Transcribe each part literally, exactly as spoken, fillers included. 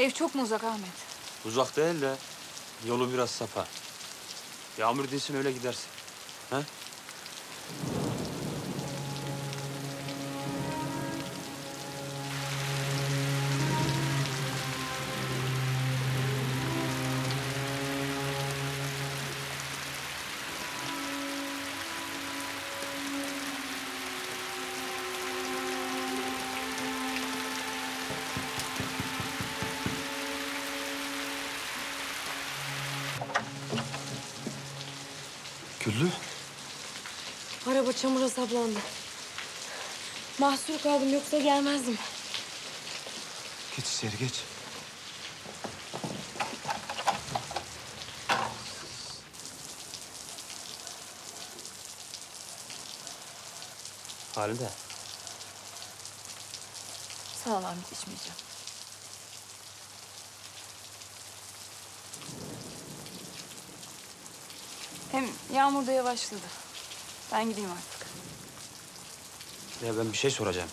Ev çok mu uzak Ahmet? Uzak değil de yolu biraz sapa. Yağmur değilsin öyle gidersin. Ha? Güllü. Araba çamura saplandı. Mahsur kaldım, yoksa gelmezdim. Geç içeri geç. Halide. Sağ ol Ahmet, içmeyeceğim. Hem yağmur da yavaşladı. Ben gideyim artık. Ya ben bir şey soracağım.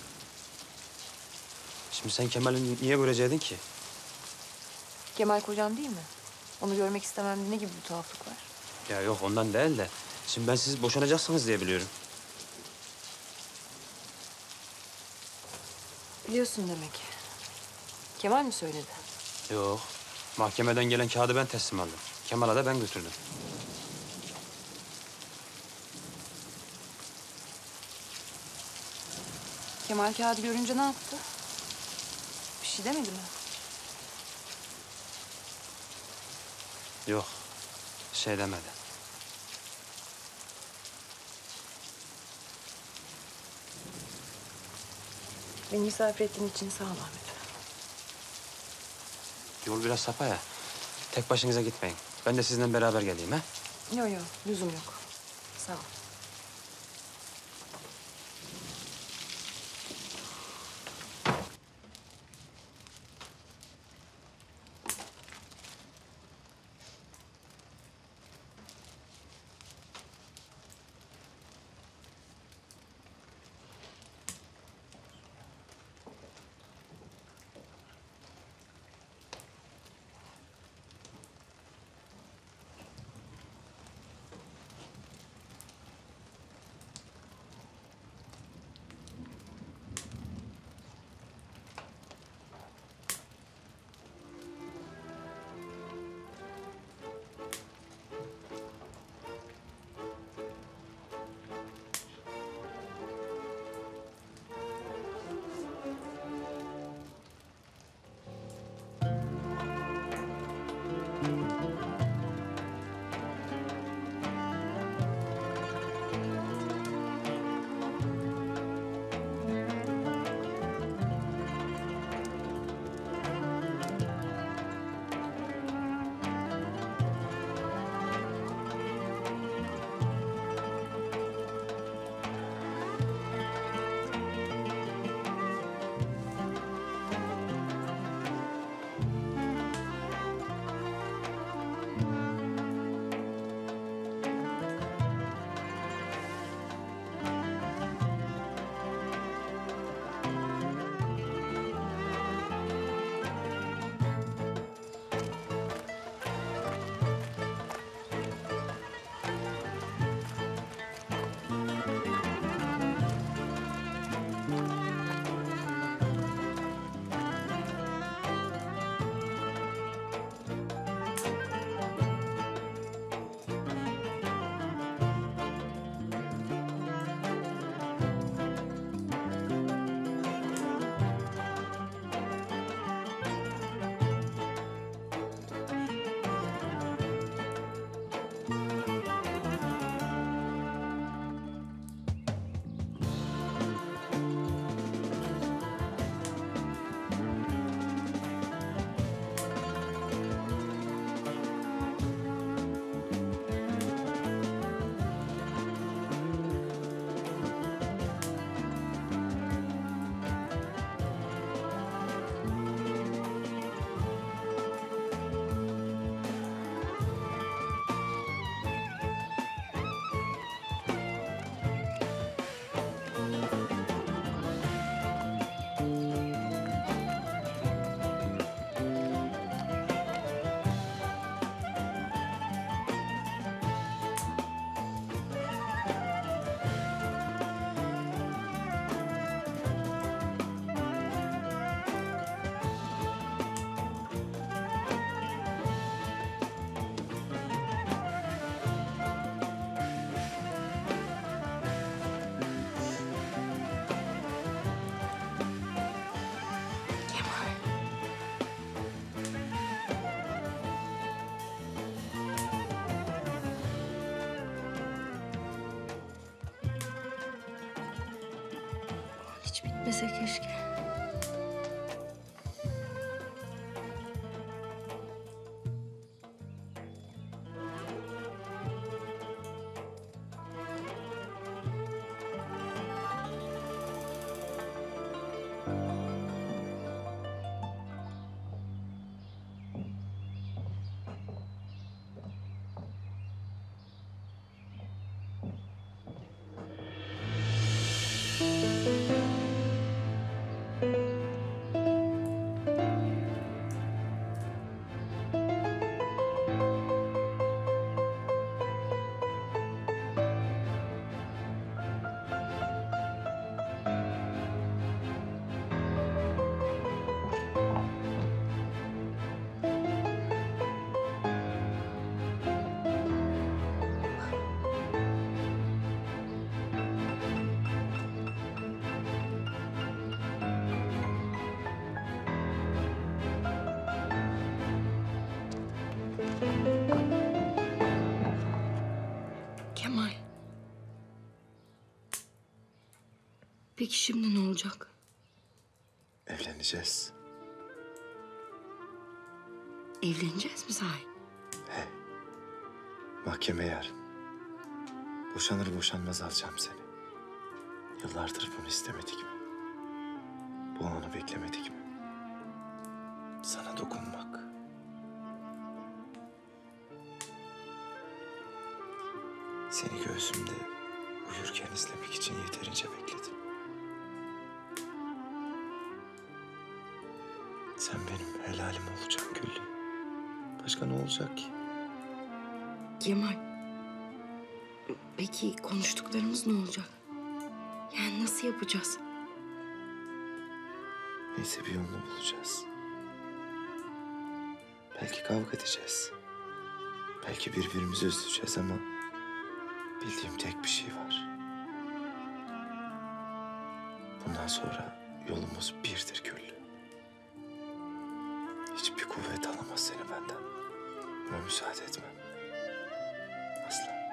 Şimdi sen Kemal'i niye göreceydin ki? Kemal kocam değil mi? Onu görmek istemem ne gibi bir tuhaflık var? Ya yok ondan değil de. Şimdi ben siz boşanacaksınız diye biliyorum. Biliyorsun demek. Kemal mi söyledi? Yok. Mahkemeden gelen kağıdı ben teslim aldım. Kemal'a da ben götürdüm. Kemal kağıdı görünce ne yaptı? Bir şey demedi mi? Yok. Şey demedi. Beni misafir ettiğin için sağ ol Ahmet. Yol biraz sapa ya. Tek başınıza gitmeyin. Ben de sizinle beraber geleyim ha. Yok yok, lüzum yok. Sağ ol. etmese keşke. Kemal. Peki şimdi ne olacak? Evleneceğiz. Evleneceğiz mi sahi? He. Mahkeme yarın. Boşanır boşanmaz alacağım seni. Yıllardır bunu istemedik mi? Bu anı beklemedik mi? Sana dokunmak. Seni göğsümde uyurken izlemek için yeterince bekledim. Sen benim helalim olacaksın Güllü. Başka ne olacak ki? Kemal. Peki konuştuklarımız ne olacak? Yani nasıl yapacağız? Neyse bir yolunu bulacağız. Belki kavga edeceğiz. Belki birbirimizi üzüleceğiz ama bildiğim tek bir şey var. Bundan sonra yolumuz birdir Güllü. Hiçbir kuvvet alamaz seni benden. Buna müsaade etmem. Asla.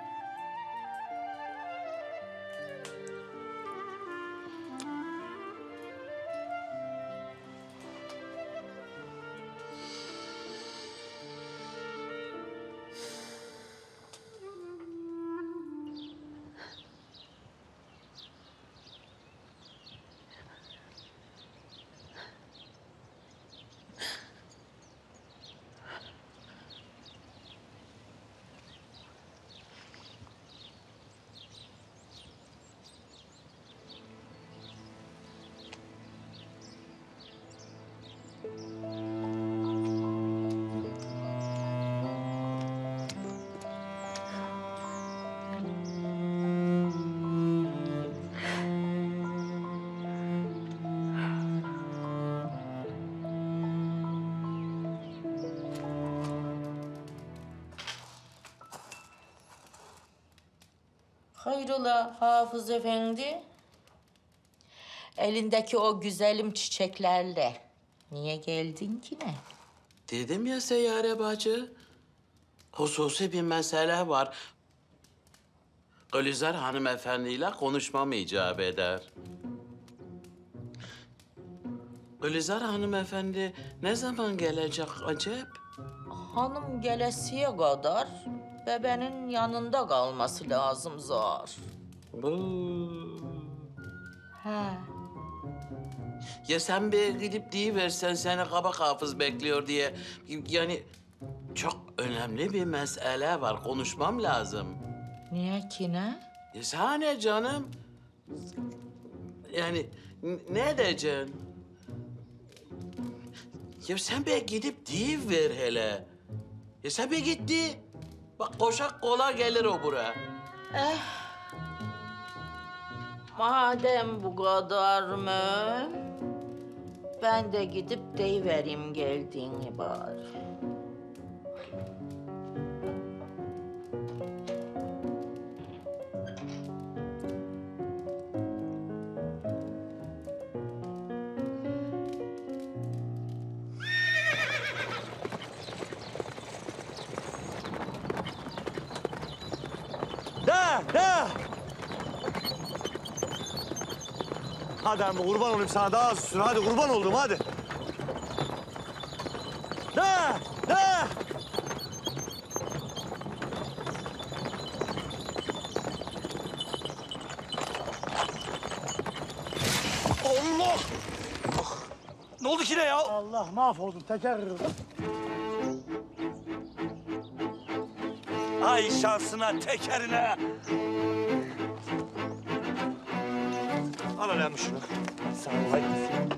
Hayrola Hafız Efendi? Elindeki o güzelim çiçeklerle niye geldin ki ne? Dedim ya Seyyare bacı. Hususi bir mesele var. Gülizar hanımefendiyle konuşmam icap eder. Gülizar hanımefendi ne zaman gelecek acep? Hanım gelesiye kadar bebenin yanında kalması lazım zor. Bu. He. Ya sen bir gidip deyiversen seni kabak hafız bekliyor diye. Yani çok önemli bir mesele var. Konuşmam lazım. Niye ki ne? Ya sana ne canım? Yani n- ne diyeceksin? Ya sen bir gidip deyiver hele. Ya sen bir gitti. Bak koşak kola gelir o buraya. Madem bu kadar mı? Ben de gidip deyivereyim geldiğini bari. Da, da! Hadi emmi kurban olayım sana daha az sür. Hadi kurban oldum hadi. Ne? Ne? Allah! Ne oldu ki ne ya? Allah mahvoldum. Teker kırıldı. Ay şansına, tekerine. Al hele emmi şunu. Hadi sana kolay gelsin.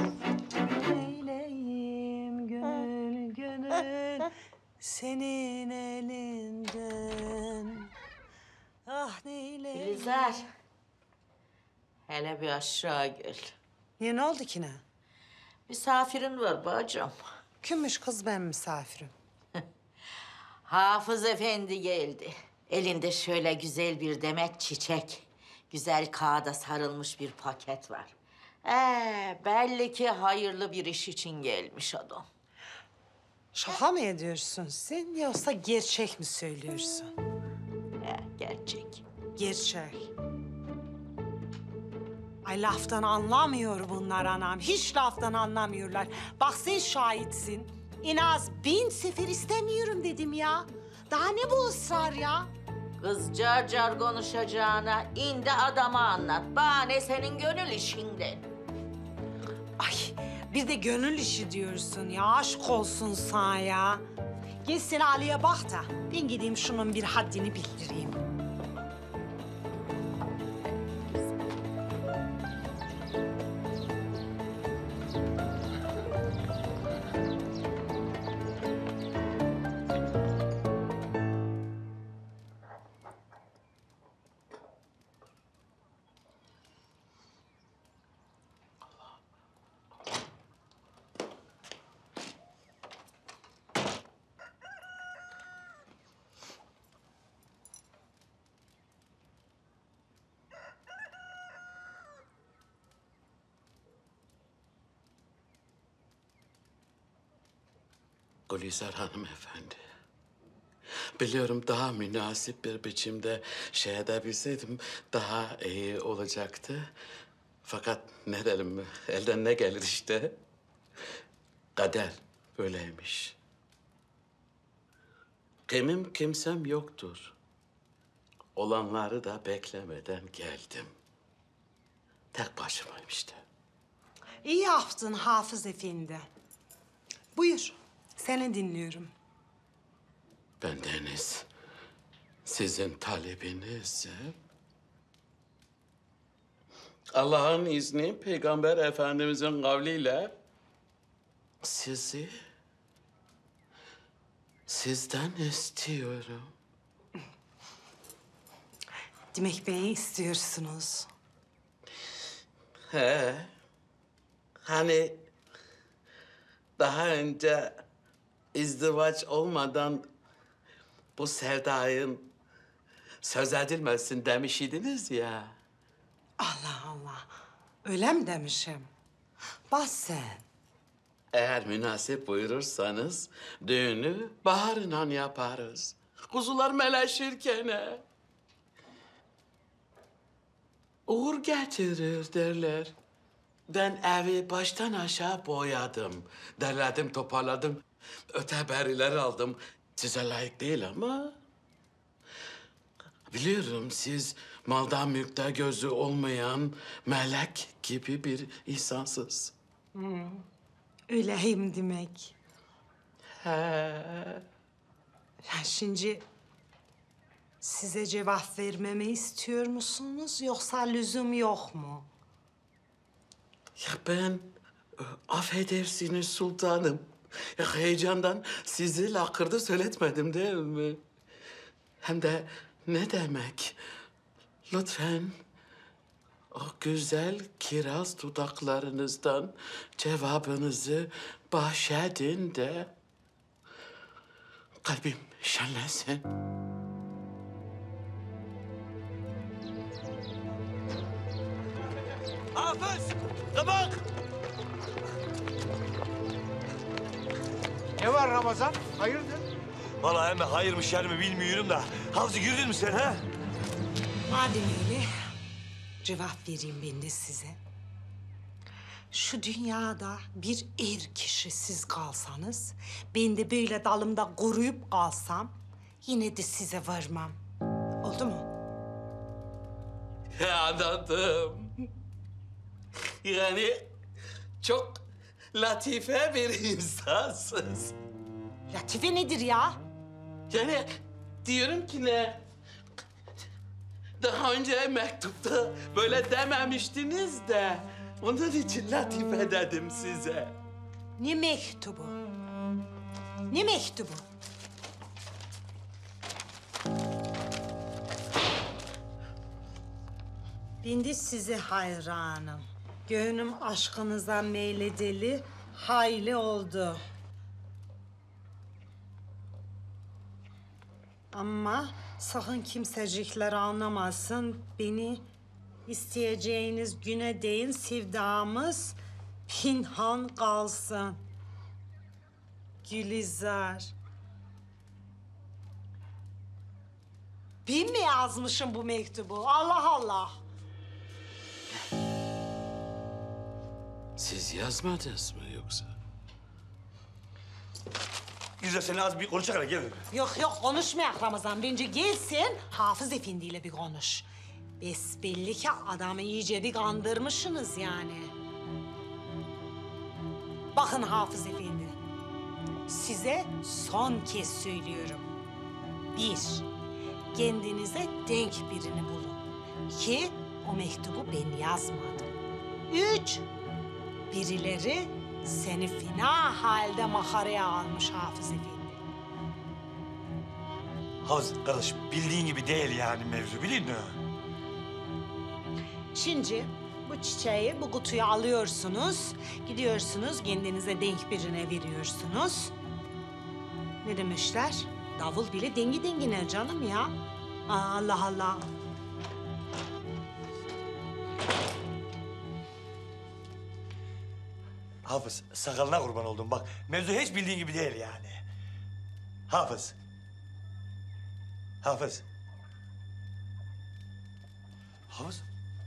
Neyleyim gönül gönül senin elinden. Ah neyleyim. Gülizar. Hele bir aşağı gel. Niye ne oldu ki ne? Misafirin var bacım. Kimmiş kız ben misafirim? Hafız Efendi geldi. Elinde şöyle güzel bir demet çiçek. Güzel kağıda sarılmış bir paket var. Ee, belli ki hayırlı bir iş için gelmiş adam. Şaka mı ediyorsun sen yoksa gerçek mi söylüyorsun? Ee, gerçek. Gerçek. Ay laftan anlamıyor bunlar anam. Hiç laftan anlamıyorlar. Bak sen şahitsin. En az bin sefer istemiyorum dedim ya. Daha ne bu ısrar ya? Kız car car konuşacağına indi adama anlat. Bana ne senin gönül işinden. Ay bir de gönül işi diyorsun ya. Aşk olsun sana ya. Gel sen Ali'ye bak da ben gideyim şunun bir haddini bildireyim. Gülizar hanımefendi. Biliyorum daha münasip bir biçimde şey edebilseydim daha iyi olacaktı. Fakat ne derim, elden ne gelir işte. Kader böyleymiş. Kimim kimsem yoktur. Olanları da beklemeden geldim. Tek başımayım işte. İyi yaptın Hafız Efendi. Buyur, seni dinliyorum. Bendeniz sizin talebinizse Allah'ın izni Peygamber Efendimizin kavliyle sizi sizden istiyorum. Demek beni istiyorsunuz. He. Hani daha önce izdivaç olmadan bu sevdayın söz edilmesin demiş idiniz ya. Allah Allah, öyle mi demişim? Bak sen. Eğer münasip buyurursanız düğünü baharından yaparız. Kuzular meleşirken. Uğur getirir derler. Ben evi baştan aşağı boyadım. Derledim, toparladım. Öteberiler aldım. Size layık değil ama... Biliyorum siz malda mülkte gözü olmayan melek gibi bir insansız. Öyleyim demek. He. Ya şimdi size cevap vermemi istiyor musunuz yoksa lüzum yok mu? Ya ben e, affedersiniz sultanım. Ya heyecandan sizi lakırdı söyletmedim değil mi? Hem de ne demek? Lütfen o güzel kiraz dudaklarınızdan cevabınızı bahşedin de kalbim şenlensin. Hafız! Kabak! Ne var Ramazan? Hayırdır? Vallahi emmi hayır mı şer mi bilmiyorum da. Hafız'ı gördün mü sen ha? Madem öyle cevap vereyim ben de size. Şu dünyada bir er kişi siz kalsanız, ben de böyle dalımda kuruyup kalsam, yine de size varmam. Oldu mu? Anladım. Yani çok latife bir insansınız. Latife nedir ya? Yani diyorum ki ne? Daha önce mektupta böyle dememiştiniz de onun için latife dedim size. Ne mektubu? Ne mektubu? Ben de size hayranım. Gönlüm aşkınıza meyledeli hayli oldu. Ama sakın kimsecikler anlamasın. Beni isteyeceğiniz güne değin sevdamız pinhan kalsın. Gülizar. Ben mi yazmışım bu mektubu? Allah Allah. Siz yazmadınız mı yoksa? Güzel seni az bir konuşalım gel. Yok yok konuşmayak Ramazan. Bence gelsin Hafız Efendi ile bir konuş. Besbelli ki adamı iyice bir kandırmışsınız yani. Bakın Hafız Efendi. Size son kez söylüyorum. Bir, kendinize denk birini bulun. İki, o mektubu ben yazmadım. Üç, birileri seni fena halde makaraya almış Hafız Efendi. Havuz kardeş bildiğin gibi değil yani mevzu bilin mi? Şimdi bu çiçeği bu kutuya alıyorsunuz. Gidiyorsunuz kendinize denk birine veriyorsunuz. Ne demişler? Davul bile dengi dengine canım ya. Aa, Allah Allah. Hafız sakalına kurban oldum bak. Mevzu hiç bildiğin gibi değil yani. Hafız. Hafız. Hafız.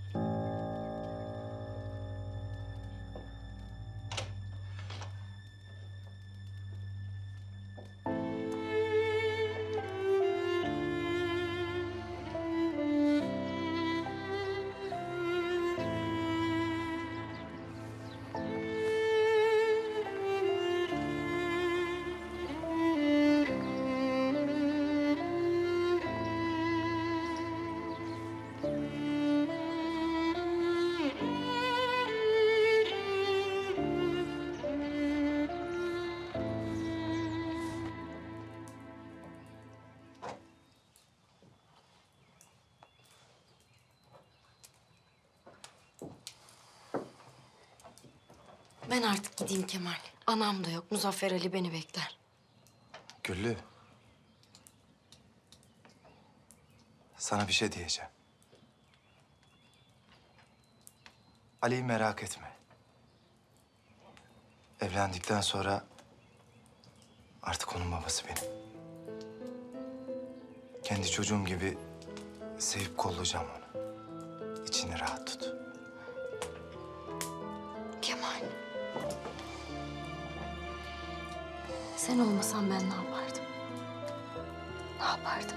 Ben artık gideyim Kemal. Anam da yok. Muzaffer Ali beni bekler. Güllü. Sana bir şey diyeceğim. Ali'yi merak etme. Evlendikten sonra artık onun babası benim. Kendi çocuğum gibi sevip kollayacağım onu. İçini rahat tut. Kemal. Sen olmasan ben ne yapardım? Ne yapardım?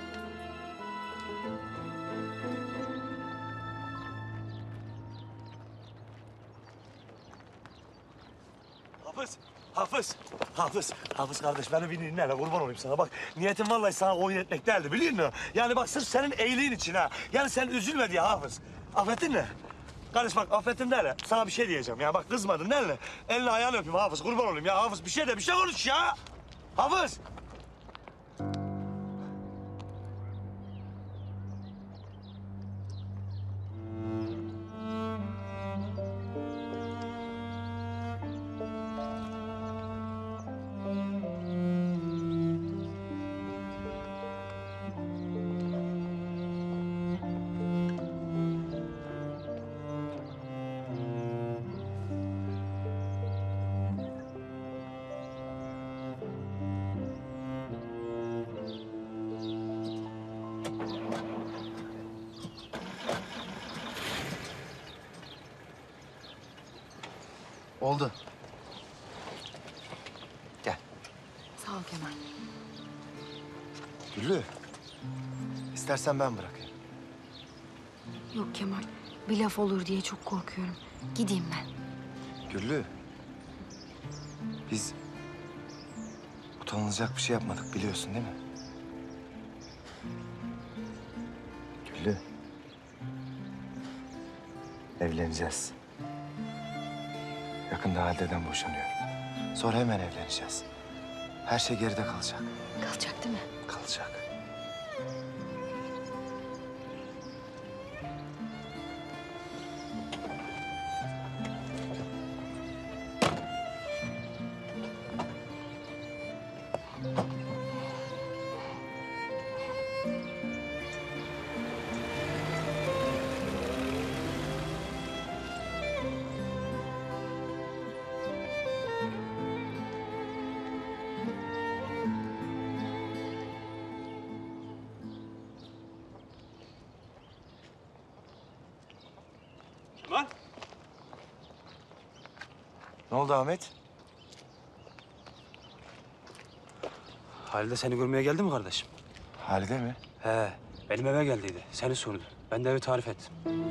Hafız. Hafız. Hafız. Hafız kardeş beni bir dinle hele kurban olayım sana. Bak niyetim vallahi sana oyun etmek değildi biliyor musun? Yani bak sırf senin iyiliğin için ha. Yani sen üzülme diye Hafız. Affettin mi? Kardeş bak affettim de hele. Sana bir şey diyeceğim ya. Bak kızmadın değil mi? Elini ayağını öpeyim Hafız kurban olayım ya. Hafız bir şey de bir şey konuş ya. Hafız. Oldu. Gel. Sağ ol Kemal. Güllü. İstersen ben bırakayım. Yok Kemal, bir laf olur diye çok korkuyorum. Gideyim ben. Güllü. Biz utanılacak bir şey yapmadık biliyorsun değil mi? Güllü. Evleneceğiz. Yakında Halide'den boşanıyorum. Sonra hemen evleneceğiz. Her şey geride kalacak. Kalacak değil mi? Kalacak. Kemal. Ne oldu Ahmet? Halide seni görmeye geldi mi kardeşim? Halide mi? He, benim eve geldiydi. Seni sordu. Ben de evi tarif ettim.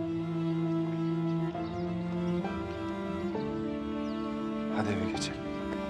Hadi eve geçelim.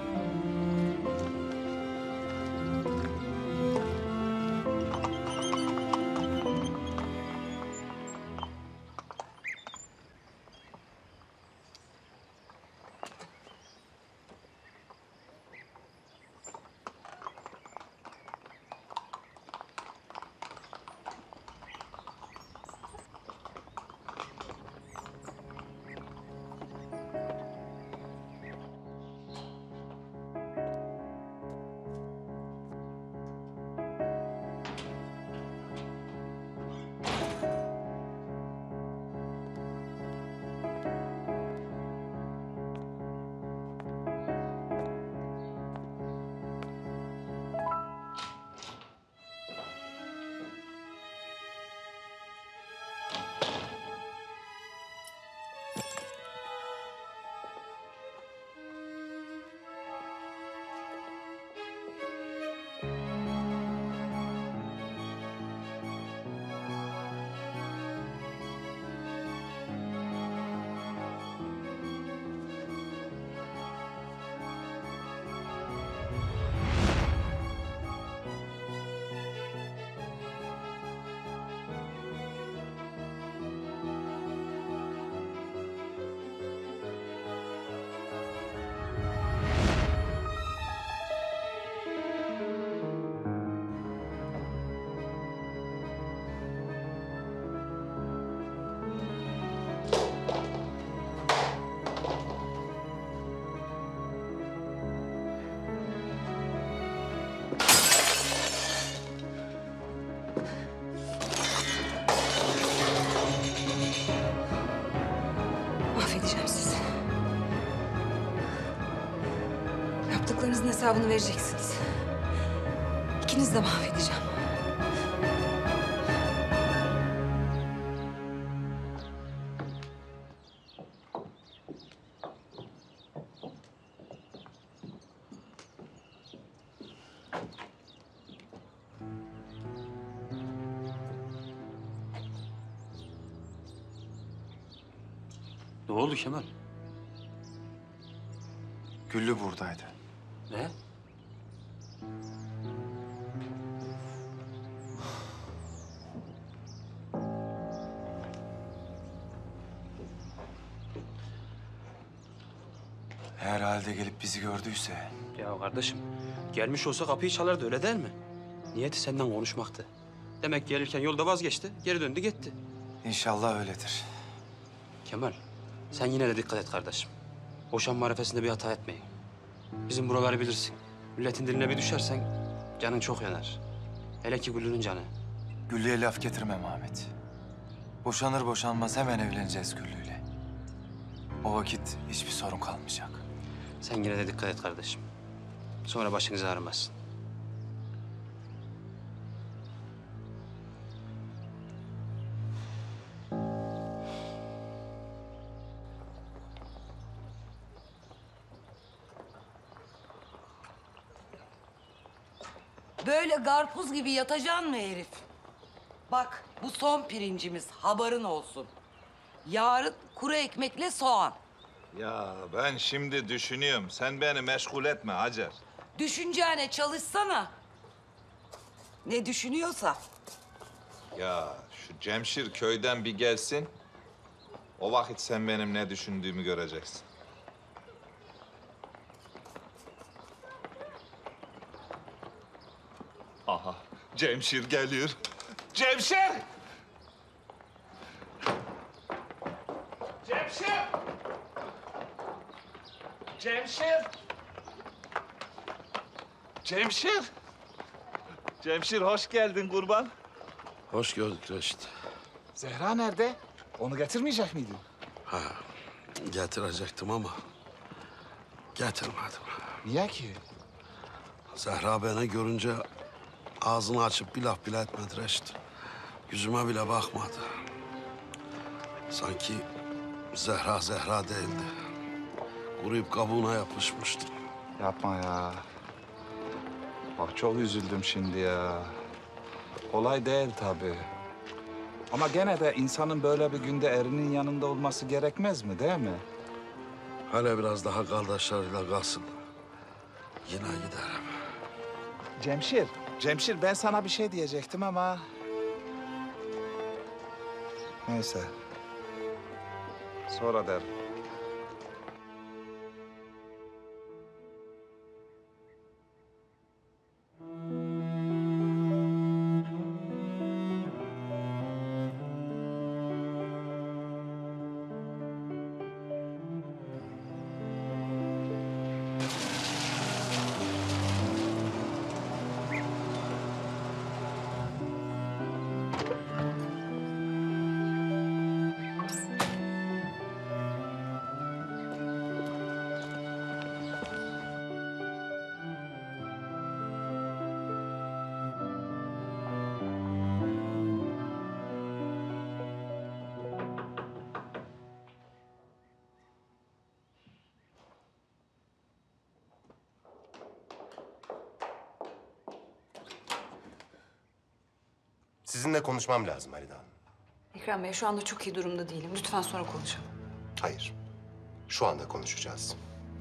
Mahvedeceğim sizi. Yaptıklarınızın hesabını vereceksiniz. İkinizi de mahvedeceğim. Ne oldu Kemal? Güllü buradaydı. Ne? Eğer Halide gelip bizi gördüyse... Ya kardeşim, gelmiş olsa kapıyı çalardı öyle değil mi? Niyeti senden konuşmaktı. Demek gelirken yolda vazgeçti, geri döndü gitti. İnşallah öyledir. Kemal, sen yine de dikkat et kardeşim. Boşanma arifesinde bir hata etmeyin. Bizim buraları bilirsin. Milletin diline bir düşersen canın çok yanar. Hele ki Güllü'nün canı. Güllü'ye laf getirmem Ahmet. Boşanır boşanmaz hemen evleneceğiz Güllü'yle. O vakit hiçbir sorun kalmayacak. Sen yine de dikkat et kardeşim. Sonra başınız ağrımasın. Böyle karpuz gibi yatacaksın mı herif? Bak bu son pirincimiz, haberin olsun. Yarın kuru ekmekle soğan. Ya ben şimdi düşünüyorum. Sen beni meşgul etme Hacer. Düşüneceğine çalışsana. Ne düşünüyorsa. Ya şu Cemşir köyden bir gelsin. O vakit sen benim ne düşündüğümü göreceksin. Aha, Cemşir geliyor. Cemşir! Cemşir! Cemşir! Cemşir! Cemşir hoş geldin kurban. Hoş gördük Reşit. Zehra nerede? Onu getirmeyecek miydin? Ha, getirecektim ama getirmedim. Niye ki? Zehra beni görünce ağzını açıp bir laf bile etmedi Reşit. Yüzüme bile bakmadı. Sanki Zehra Zehra değildi. Kuruyup kabuğuna yapışmıştı. Yapma ya. Bak çok üzüldüm şimdi ya. Kolay değil tabii. Ama gene de insanın böyle bir günde erinin yanında olması gerekmez mi, değil mi? Hele biraz daha kardeşleriyle kalsın. Yine giderim. Cemşir, Cemşir ben sana bir şey diyecektim ama... Neyse. Sonra derim. Sizinle konuşmam lazım Halide Hanım. Ekrem Bey şu anda çok iyi durumda değilim. Lütfen sonra konuşalım. Hayır. Şu anda konuşacağız.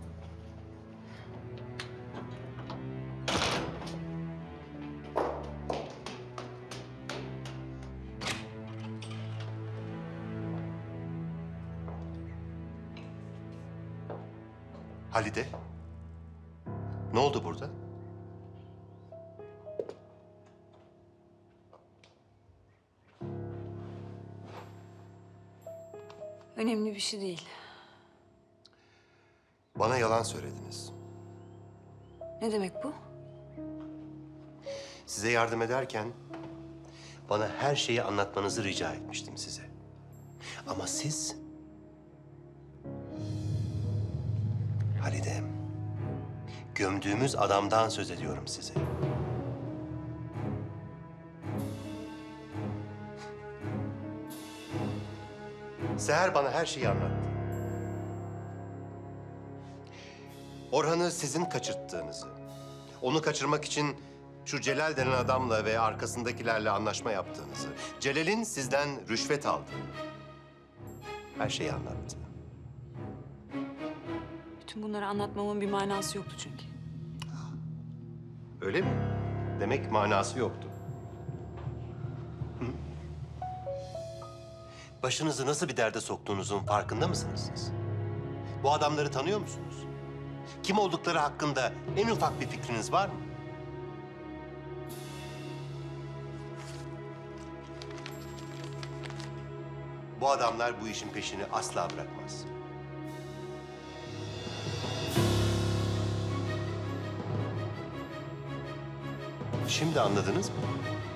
Halide. Ne oldu burada? Önemli bir şey değil. Bana yalan söylediniz. Ne demek bu? Size yardım ederken bana her şeyi anlatmanızı rica etmiştim size. Ama siz... Halide, gömdüğümüz adamdan söz ediyorum size. Seher bana her şeyi anlattı. Orhan'ı sizin kaçırttığınızı, onu kaçırmak için şu Celal denen adamla ve arkasındakilerle anlaşma yaptığınızı, Celal'in sizden rüşvet aldığını, her şeyi anlattı. Bütün bunları anlatmamın bir manası yoktu çünkü. Öyle mi? Demek manası yoktu. Hı? Başınızı nasıl bir derde soktuğunuzun farkında mısınız siz? Bu adamları tanıyor musunuz? Kim oldukları hakkında en ufak bir fikriniz var mı? Bu adamlar bu işin peşini asla bırakmaz. Şimdi anladınız mı?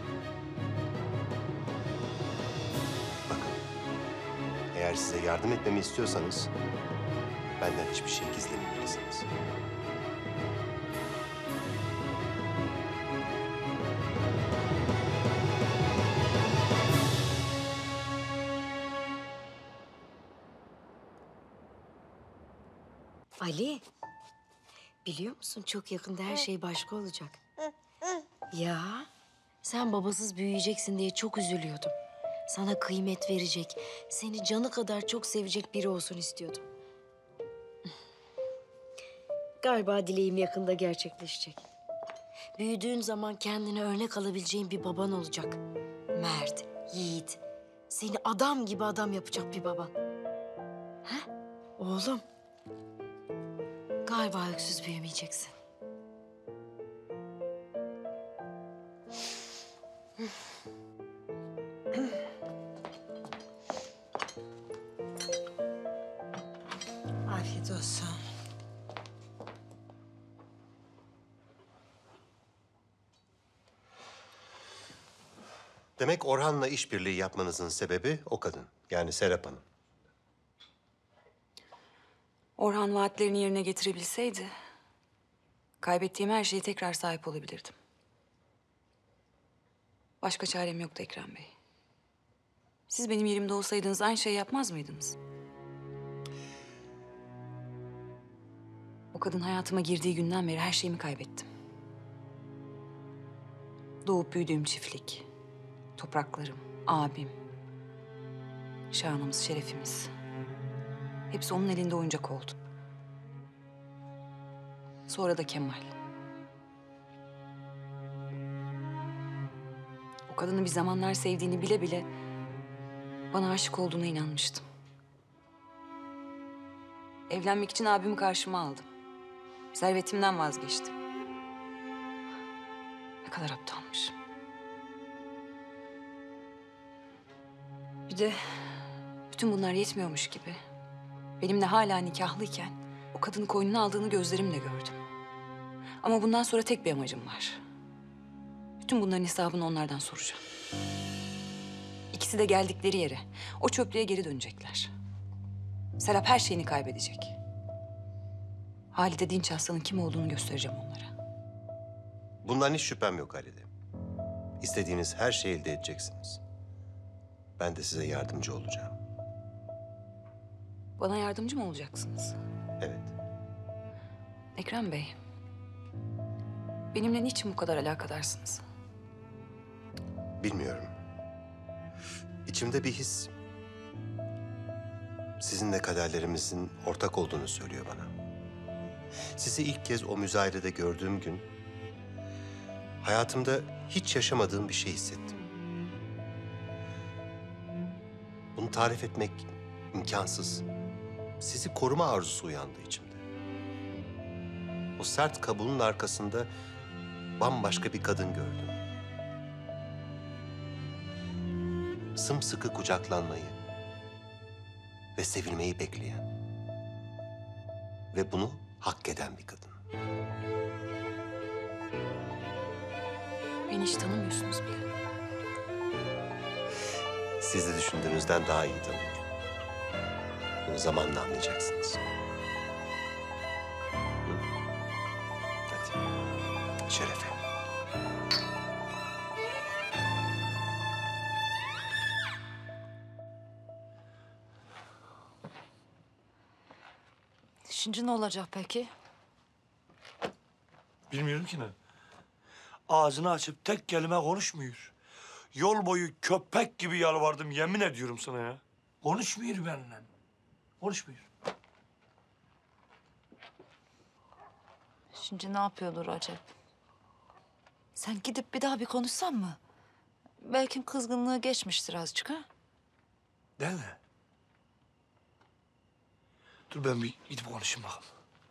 Bakın, eğer size yardım etmemi istiyorsanız benden hiçbir şey gizlememelisiniz. Ali, biliyor musun çok yakında her şey başka olacak. Ya sen babasız büyüyeceksin diye çok üzülüyordum. Sana kıymet verecek, seni canı kadar çok sevecek biri olsun istiyordum. Galiba dileğim yakında gerçekleşecek. Büyüdüğün zaman kendine örnek alabileceğin bir baban olacak. Mert, yiğit, seni adam gibi adam yapacak bir baban. He? Oğlum, galiba öksüz büyümeyeceksin. Afiyet olsun. Demek Orhan'la işbirliği yapmanızın sebebi o kadın. Yani Serap Hanım. Orhan vaatlerini yerine getirebilseydi... kaybettiğim her şeye tekrar sahip olabilirdim. Başka çarem yoktu Ekrem Bey. Siz benim yerimde olsaydınız aynı şeyi yapmaz mıydınız? O kadın hayatıma girdiği günden beri her şeyimi kaybettim. Doğup büyüdüğüm çiftlik, topraklarım, abim, şanımız, şerefimiz. Hepsi onun elinde oyuncak oldu. Sonra da Kemal. O kadını bir zamanlar sevdiğini bile bile bana aşık olduğuna inanmıştım. Evlenmek için abimi karşıma aldım. Servetimden vazgeçtim. Ne kadar aptalmışım. Bir de bütün bunlar yetmiyormuş gibi benimle hala nikahlıyken o kadını koynuna aldığını gözlerimle gördüm. Ama bundan sonra tek bir amacım var. Bütün bunların hesabını onlardan soracağım. İkisi de geldikleri yere, o çöplüğe geri dönecekler. Serap her şeyini kaybedecek. Halide Dinç Aslan'ın kim olduğunu göstereceğim onlara. Bundan hiç şüphem yok Halide. İstediğiniz her şeyi elde edeceksiniz. Ben de size yardımcı olacağım. Bana yardımcı mı olacaksınız? Evet. Ekrem Bey, benimle niçin bu kadar alakadarsınız? Bilmiyorum. İçimde bir his sizinle kaderlerimizin ortak olduğunu söylüyor bana. Sizi ilk kez o müzayedede gördüğüm gün hayatımda hiç yaşamadığım bir şey hissettim. Bunu tarif etmek imkansız. Sizi koruma arzusu uyandı içimde. O sert kabuğunun arkasında bambaşka bir kadın gördüm. Sımsıkı kucaklanmayı ve sevilmeyi bekleyen ve bunu hak eden bir kadın. Beni hiç tanımıyorsunuz bile. Siz de düşündüğünüzden daha iyi tanıyorum. Bunu zamanla anlayacaksınız. Hı? Hadi. Şerefe. Şimdi ne olacak peki? Bilmiyorum ki ne. Ağzını açıp tek kelime konuşmuyor. Yol boyu köpek gibi yalvardım, yemin ediyorum sana ya. Konuşmuyor benimle. Konuşmuyor. Şimdi ne yapıyordur acep? Sen gidip bir daha bir konuşsan mı? Belki kızgınlığı geçmiştir azıcık ha? Değil mi? Dur ben bir gidip konuşayım bakalım.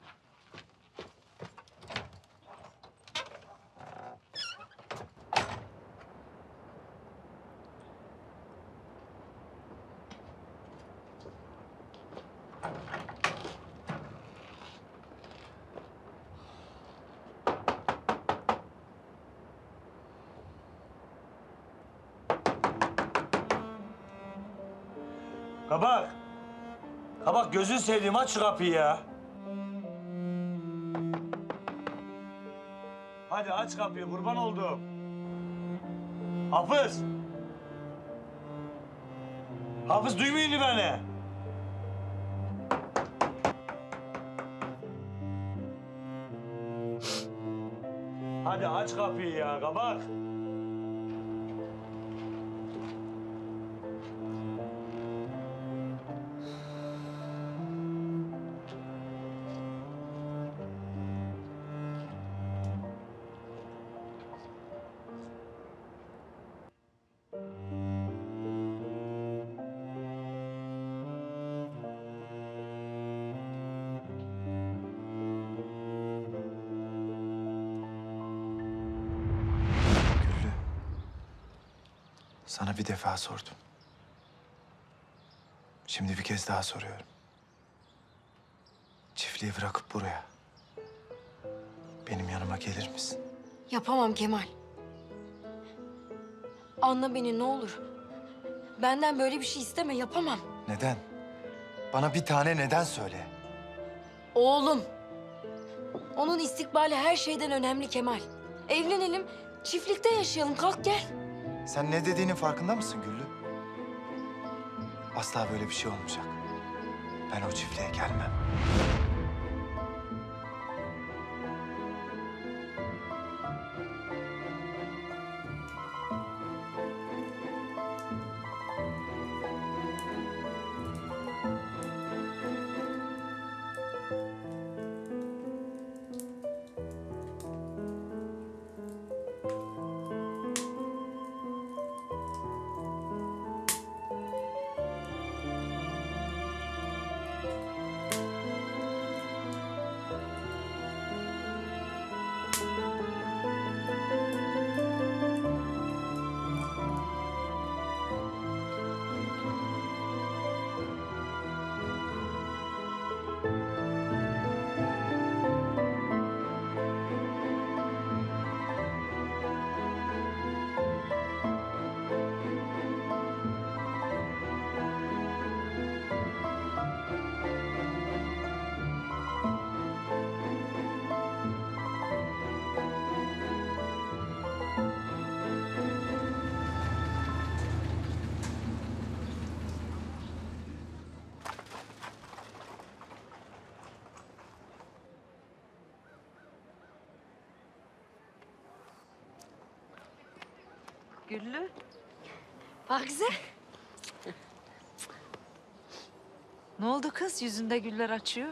Kabak. Kabak gözünü seveyim aç şu kapıyı ya. Hadi aç kapıyı kurban oldum. Hafız. Hafız duymuyor mu beni? Hadi. hadi aç kapıyı ya kabak. Sana bir defa sordum. Şimdi bir kez daha soruyorum. Çiftliği bırakıp buraya benim yanıma gelir misin? Yapamam Kemal. Anla beni ne olur. Benden böyle bir şey isteme, yapamam. Neden? Bana bir tane neden söyle. Oğlum. Onun istikbali her şeyden önemli Kemal. Evlenelim, çiftlikte yaşayalım. Kalk gel. Sen ne dediğinin farkında mısın Güllü? Asla böyle bir şey olmayacak. Ben o çiftliğe gelmem. Güllü. Pakize. Ne oldu kız? Yüzünde güller açıyor.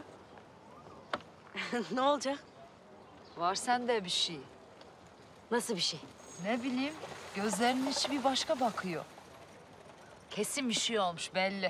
Ne olacak? Var sende bir şey. Nasıl bir şey? Ne bileyim, gözlerinin içi bir başka bakıyor. Kesin bir şey olmuş belli.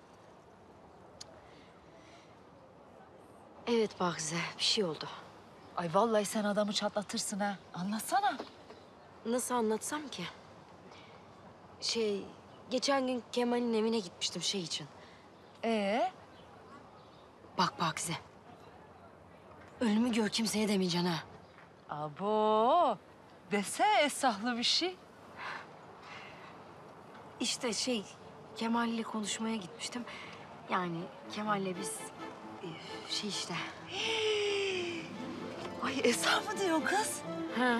Evet Pakize, bir şey oldu. Ay vallahi sen adamı çatlatırsın ha. Anlatsana. Nasıl anlatsam ki? Şey, geçen gün Kemal'in evine gitmiştim şey için. Ee? Bak Pakize. Ölümü gör kimseye demeyeceksin ha. Abo. Dese esahlı bir şey. İşte şey, Kemal'le konuşmaya gitmiştim. Yani Kemal'le biz e, şey işte. Ay esah mı diyor kız? Ha?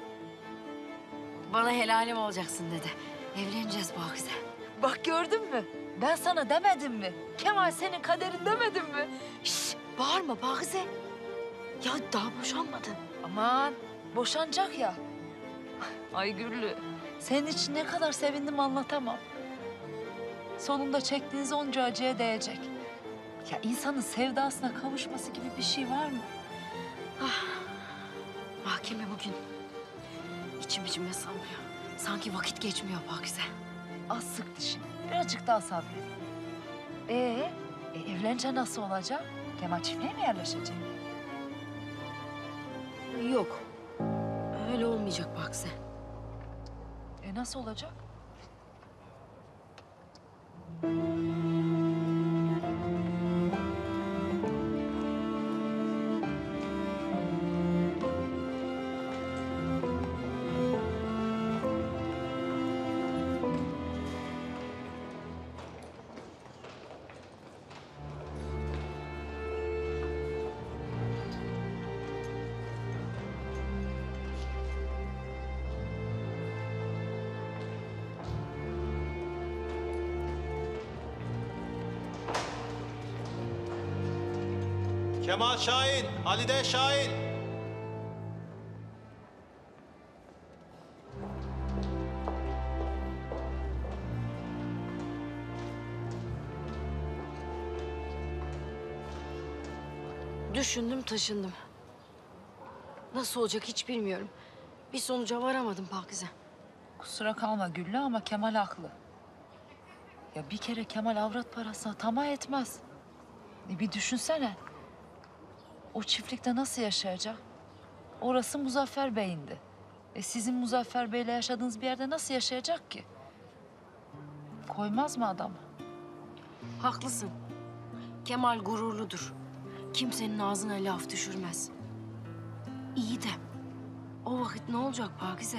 Bana helalim olacaksın dedi. Evleneceğiz Pakize. Bak gördün mü? Ben sana demedim mi? Kemal senin kaderin demedim mi? Şşş, bağırma Pakize. Ya daha boşanmadın. Aman boşanacak ya. Ay Güllü, senin için ne kadar sevindim anlatamam. Sonunda çektiğiniz onca acıya değecek. Ya insanın sevdasına kavuşması gibi bir şey var mı? Ah, mahkeme bugün. İçim içime sanmıyor. Sanki vakit geçmiyor Pakize. Az sık dişini, birazcık daha sabret. Ee, e, evlenince nasıl olacak? Kemal çiftliğe mi yerleşecek? Yok, öyle olmayacak Pakize. E nasıl olacak? Kemal Şahin, Halide Şahin. Düşündüm taşındım. Nasıl olacak hiç bilmiyorum. Bir sonuca varamadım Pakize. Kusura kalma Güllü ama Kemal haklı. Ya bir kere Kemal avrat parasına tamah etmez. E bir düşünsene. O çiftlikte nasıl yaşayacak? Orası Muzaffer Bey'indi. E sizin Muzaffer Bey'le yaşadığınız bir yerde nasıl yaşayacak ki? Koymaz mı adamı? Haklısın. Kemal gururludur. Kimsenin ağzına laf düşürmez. İyi de o vakit ne olacak Pakize?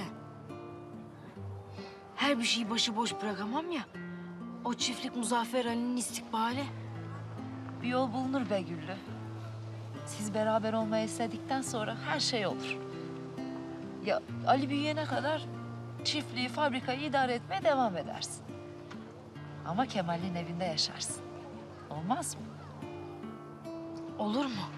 Her bir şeyi başıboş bırakamam ya. O çiftlik Muzaffer Ali'nin istikbali. Bir yol bulunur be Güllü. Siz beraber olmayı istedikten sonra her şey olur. Ya Ali büyüyene kadar çiftliği, fabrikayı idare etmeye devam edersin. Ama Kemal'in evinde yaşarsın. Olmaz mı? Olur mu?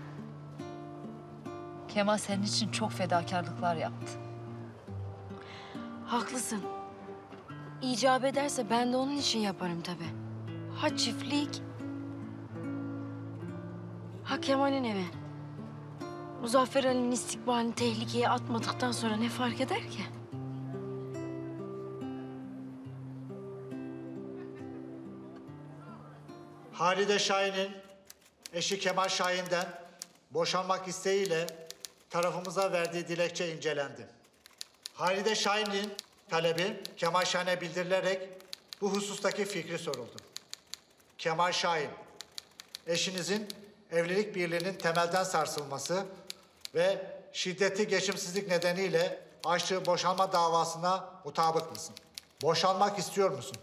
Kemal senin için çok fedakarlıklar yaptı. Haklısın. İcap ederse ben de onun için yaparım tabii. Ha çiftlik, ha Kemal'in evi. Muzaffer Ali'nin istikbalini tehlikeye atmadıktan sonra ne fark eder ki? Halide Şahin'in eşi Kemal Şahin'den boşanmak isteğiyle tarafımıza verdiği dilekçe incelendi. Halide Şahin'in talebi Kemal Şahin'e bildirilerek bu husustaki fikri soruldu. Kemal Şahin, eşinizin evlilik birliğinin temelden sarsılması ve şiddetli geçimsizlik nedeniyle açtığı boşanma davasına mutabık mısın? Boşanmak istiyor musun?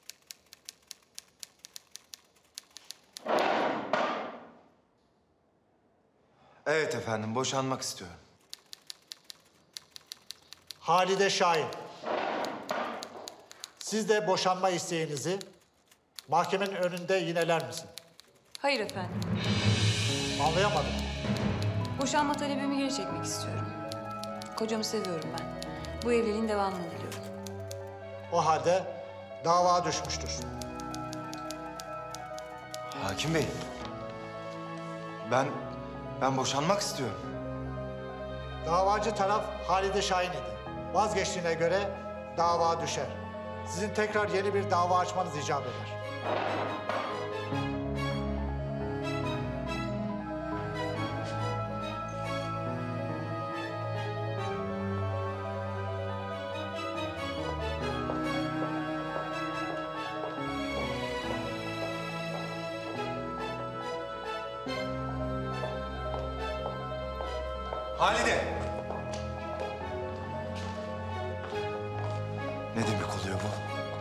Evet efendim, boşanmak istiyorum. Halide Şahin, siz de boşanma isteğinizi mahkemenin önünde yineler misin? Hayır efendim. Anlayamadım. Boşanma talebimi geri çekmek istiyorum. Kocamı seviyorum ben. Bu evliliğin devamını diliyorum. O halde dava düşmüştür. Hakim Bey, ben ben boşanmak istiyorum. Davacı taraf Halide Şahin idi. Vazgeçtiğine göre dava düşer. Sizin tekrar yeni bir dava açmanız icap eder. Halide! Ne demek oluyor bu?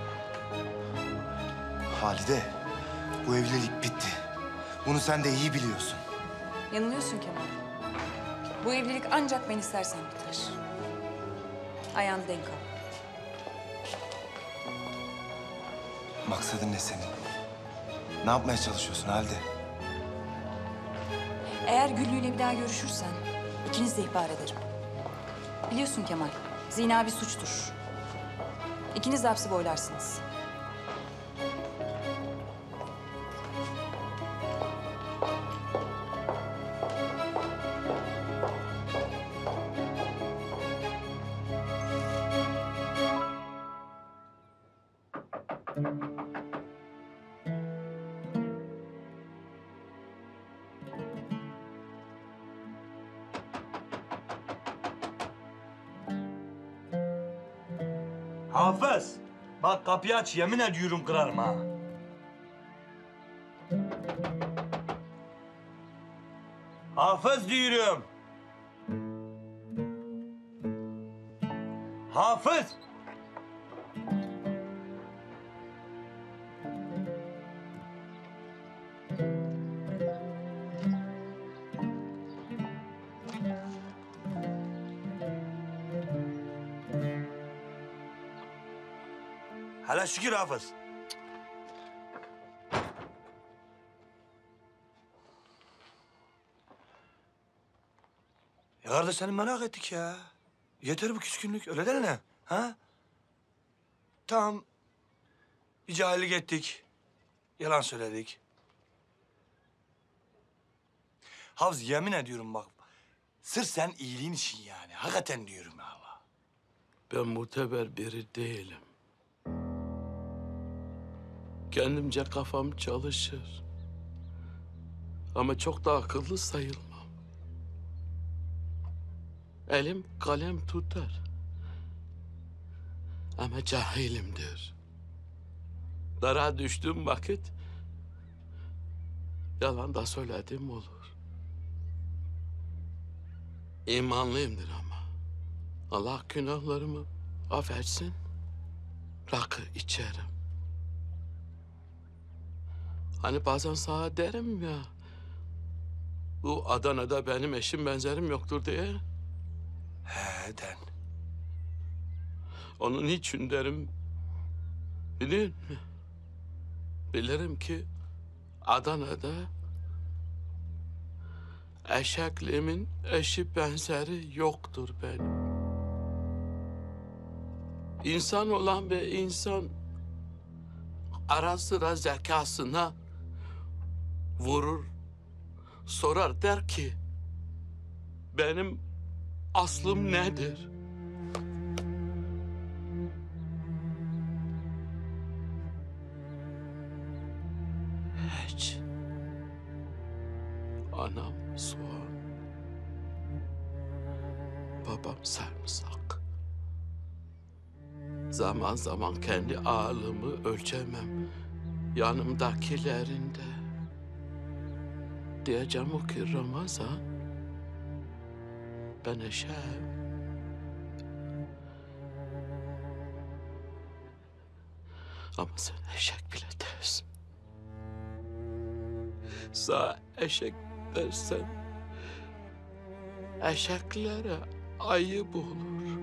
Halide, bu evlilik bitti. Bunu sen de iyi biliyorsun. Yanılıyorsun Kemal. Bu evlilik ancak ben istersen biter. Ayağını denk al. Maksadın ne senin? Ne yapmaya çalışıyorsun Halide? Eğer Güllü ile bir daha görüşürsen ikiniz de ihbar ederim. Biliyorsun Kemal, zina bir suçtur. İkiniz de hapsi boylarsınız. Hafız, bak kapıyı aç, yemin ediyorum kırarım ha. Hafız diyorum. Hafız! Hele şükür Hafız. Ya kardeş seni merak ettik ya. Yeter bu küskünlük, öyle değil mi? Ha? Tamam. Bir cahillik ettik. Yalan söyledik. Hafız yemin ediyorum bak. Sırf sen iyiliğin için yani. Hakikaten diyorum Allah. Ben muteber biri değilim. Kendimce kafam çalışır. Ama çok da akıllı sayılmam. Elim kalem tutar. Ama cahilimdir. Dara düştüğüm vakit yalan da söylediğim olur. İmanlıyımdır ama. Allah günahlarımı affetsin. Rakı içerim. Hani bazen sana derim ya, bu Adana'da benim eşim benzerim yoktur diye. He den. Onun için derim, biliyor musun? Bilirim ki Adana'da eşekliğimin eşi benzeri yoktur benim. İnsan olan bir insan ara sıra zekasına vurur, sorar der ki benim aslım nedir? Hiç. Anam soğan, babam sarımsak. Zaman zaman kendi ağırlığımı ölçemem yanımdakilerinde. Diyeceğim o ki Ramazan, ben eşeğim. Ama sen eşek bile değilsin. Sağ eşek dersen eşeklere ayıp olur.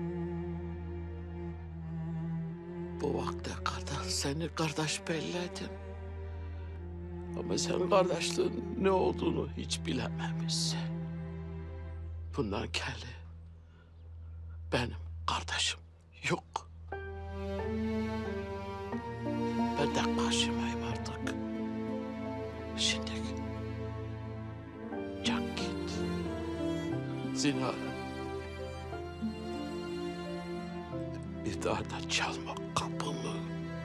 Bu vakte kadar seni kardeş belledim. Ama sen kardeşliğin ne olduğunu hiç bilememişsin. Bundan kelli benim kardeşim yok. Ben de karşımayım artık. Şimdi çak git. Zinhar. Bir daha da çalma kapımı.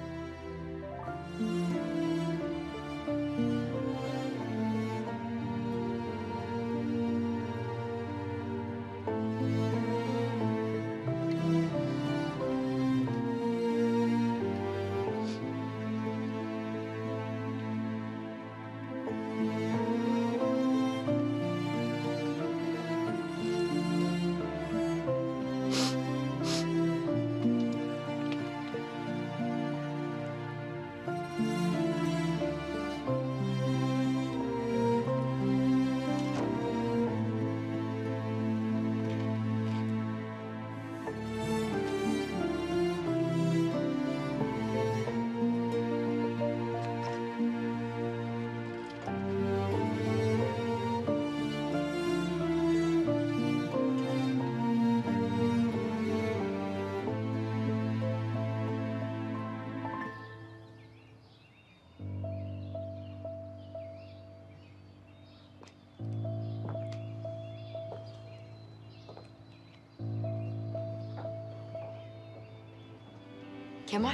Kemal.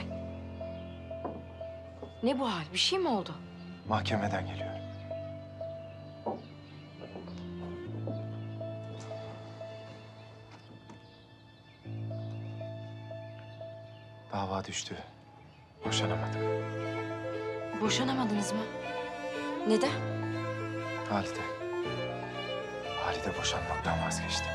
Ne bu hal? Bir şey mi oldu? Mahkemeden geliyor. Dava düştü. Boşanamadık. Boşanamadınız mı? Neden? Halide. Halide boşanmaktan vazgeçti.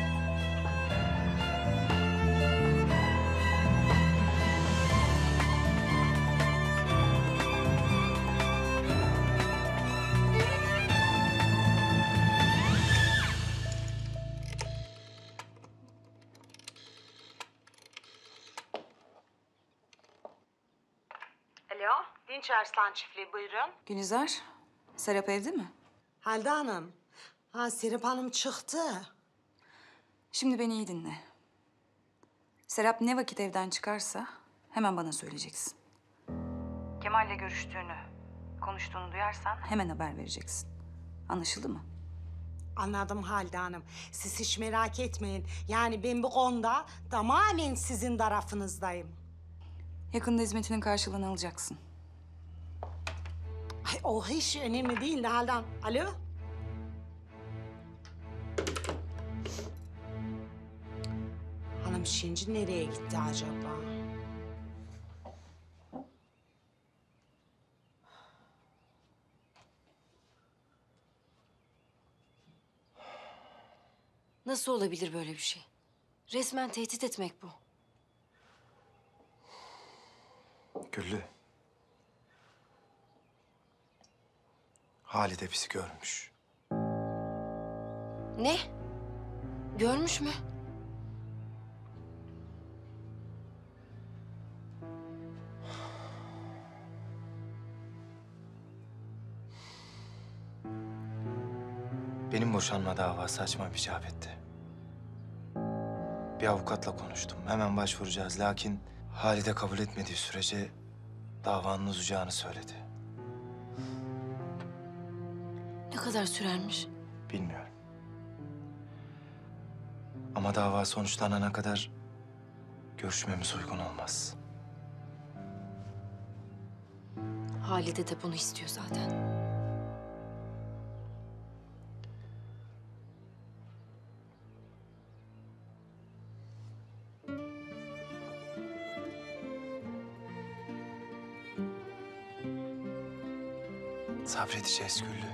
Alo, Dinç Arslan Çiftliği buyurun. Gülizar, Serap evde mi? Halide Hanım. Ha Serap Hanım çıktı. Şimdi beni iyi dinle. Serap ne vakit evden çıkarsa hemen bana söyleyeceksin. Kemal'le görüştüğünü, konuştuğunu duyarsan hemen haber vereceksin. Anlaşıldı mı? Anladım Halide Hanım. Siz hiç merak etmeyin. Yani ben bu konuda tamamen sizin tarafınızdayım. Yakında hizmetinin karşılığını alacaksın. Ay, o hiç önemli değil de Halide Hanım. Alo? Hanım şimdi nereye gitti acaba? Nasıl olabilir böyle bir şey? Resmen tehdit etmek bu. Güllü. Halide bizi görmüş. Ne? Görmüş mü? Benim boşanma davası açmam icap etti. Bir avukatla konuştum. Hemen başvuracağız. Lakin Halide kabul etmediği sürece davanın uzayacağını söyledi. Ne kadar sürermiş? Bilmiyorum. Ama dava sonuçlanana kadar görüşmemiz uygun olmaz. Halide de bunu istiyor zaten. Sabredeceğiz Güllü.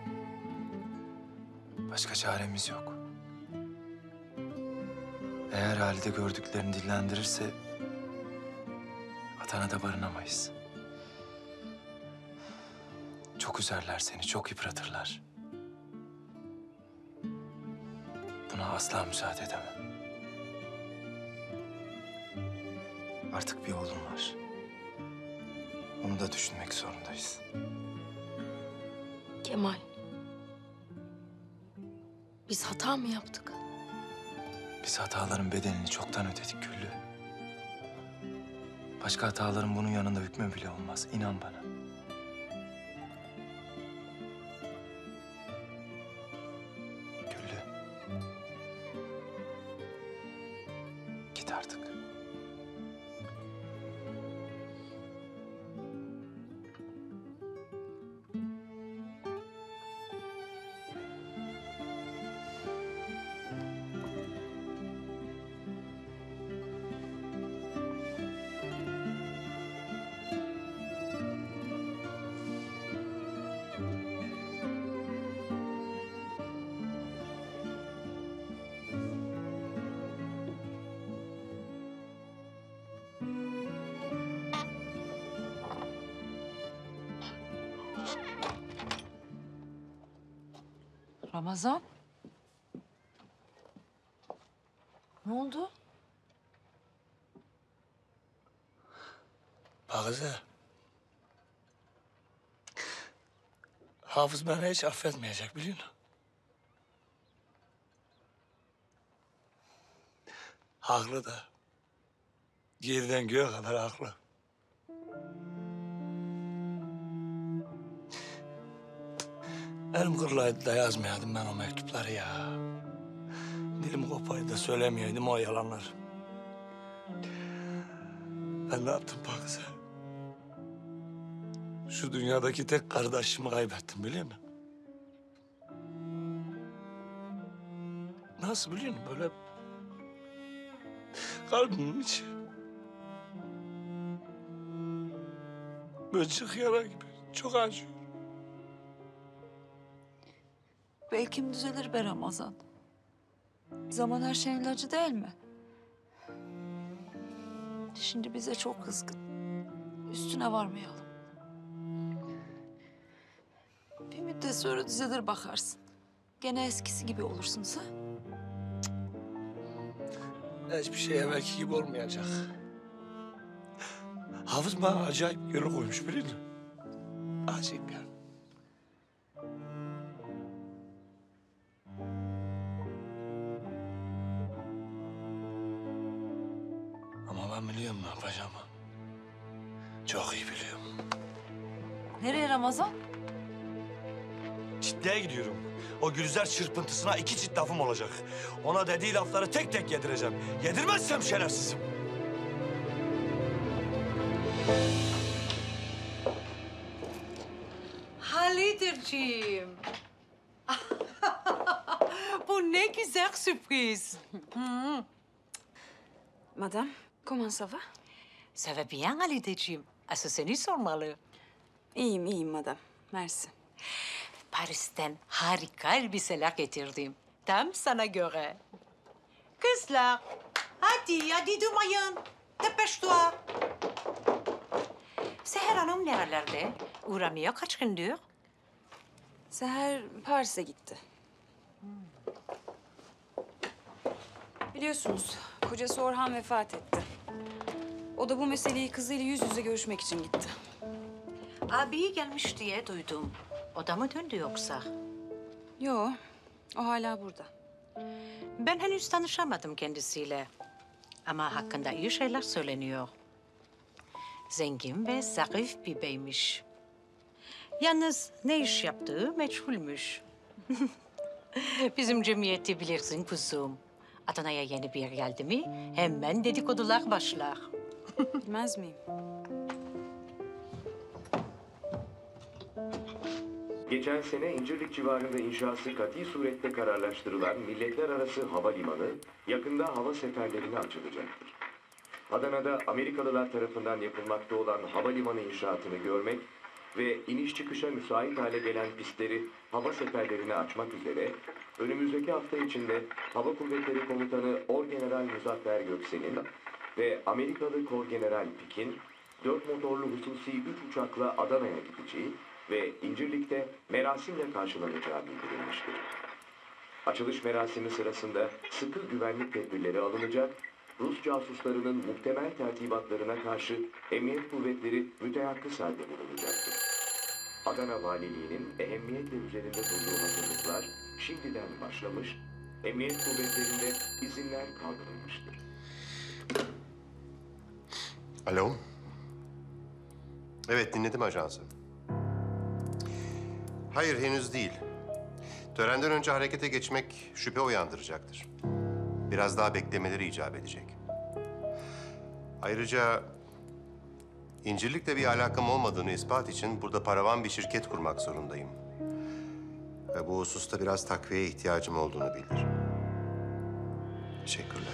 Başka çaremiz yok. Eğer Halide gördüklerini dillendirirse Adana'da barınamayız. Çok üzerler seni, çok yıpratırlar. Buna asla müsaade edemem. Artık bir oğlum var. Onu da düşünmek zorundayız. Kemal. Biz hata mı yaptık? Biz hataların bedelini çoktan ödedik Güllü. Başka hataların bunun yanında hükmü bile olmaz. İnan bana. Güllü. Git artık. Ramazan. Ne oldu? Pakize. Hafız beni hiç affetmeyecek biliyor musun? Haklı da. Yerden göğe kadar haklı. Elim kırılaydı da yazmayaydım ben o mektupları ya. Dilim kopaydı da söylemeyeydim o yalanları. Ben ne yaptım Pakize? Şu dünyadaki tek kardeşimi kaybettim biliyor musun? Nasıl biliyor musun? Böyle kalbimin içi. Böyle çık yara gibi. Çok acıyor. Belki düzelir be Ramazan. Zaman her şeyin ilacı değil mi? Şimdi bize çok kızgın. Üstüne varmayalım. Bir müddet sonra düzelir bakarsın. Gene eskisi gibi olursun sen. Hiçbir şey evvelki gibi olmayacak. Hafız bana acayip yolu koymuş biliyor musun? Acayip yani. Ama ben biliyorum ne yapacağımı. Çok iyi biliyorum. Nereye Ramazan? Çitliğe gidiyorum. O Gülizar çırpıntısına iki çift lafım olacak. Ona dediği lafları tek tek yedireceğim. Yedirmezsem şerefsizim. Halide'ciğim. Bu ne güzel sürpriz. Madame, comment ça va? Ça va bien Halide'ciğim. Asıl seni sormalı. İyiyim, iyiyim madame. Merci. Paris'ten harika elbiseler getirdim. Tam sana göre. Kızlar, hadi, hadi durmayın. Dépêche-toi. Seher Hanım nerelerde? Uğramıyor kaç gündür? Seher Paris'e gitti. Biliyorsunuz, kocası Orhan vefat etti. O da bu meseleyi kızıyla yüz yüze görüşmek için gitti. Abi gelmiş diye duydum. O da mı döndü yoksa? Yo, o hala burada. Ben henüz tanışamadım kendisiyle. Ama hakkında iyi şeyler söyleniyor. Zengin ve zarif bir beymiş. Yalnız ne iş yaptığı meçhulmüş. Bizim cemiyeti bilirsin kuzum. Adana'ya yeni bir yer geldi mi hemen dedikodular başlar. Bilmez miyim? Geçen sene İncirlik civarında inşası kati surette kararlaştırılan milletler arası havalimanı yakında hava seferlerine açılacaktır. Adana'da Amerikalılar tarafından yapılmakta olan havalimanı inşaatını görmek ve iniş çıkışa müsait hale gelen pistleri hava seferlerine açmak üzere önümüzdeki hafta içinde Hava Kuvvetleri Komutanı Orgeneral Muzaffer Göksel'in ve Amerikalı Korgeneral Pik'in dört motorlu hususi üç uçakla Adana'ya gideceği ve İncirlik'te merasimle karşılanacağı bildirilmiştir. Açılış merasimi sırasında sıkı güvenlik tedbirleri alınacak, Rus casuslarının muhtemel tertibatlarına karşı emniyet kuvvetleri müteyakkız halde bulunacaktır. Adana Valiliği'nin ehemmiyetle üzerinde durduğu hazırlıklar şimdiden başlamış, emniyet kuvvetlerinde izinler kaldırılmıştır. Alo. Evet, dinledim ajansı. Hayır, henüz değil. Törenden önce harekete geçmek şüphe uyandıracaktır. Biraz daha beklemeleri icap edecek. Ayrıca İncirlik'le bir alakam olmadığını ispat için burada paravan bir şirket kurmak zorundayım. Ve bu hususta biraz takviyeye ihtiyacım olduğunu bildir. Teşekkürler.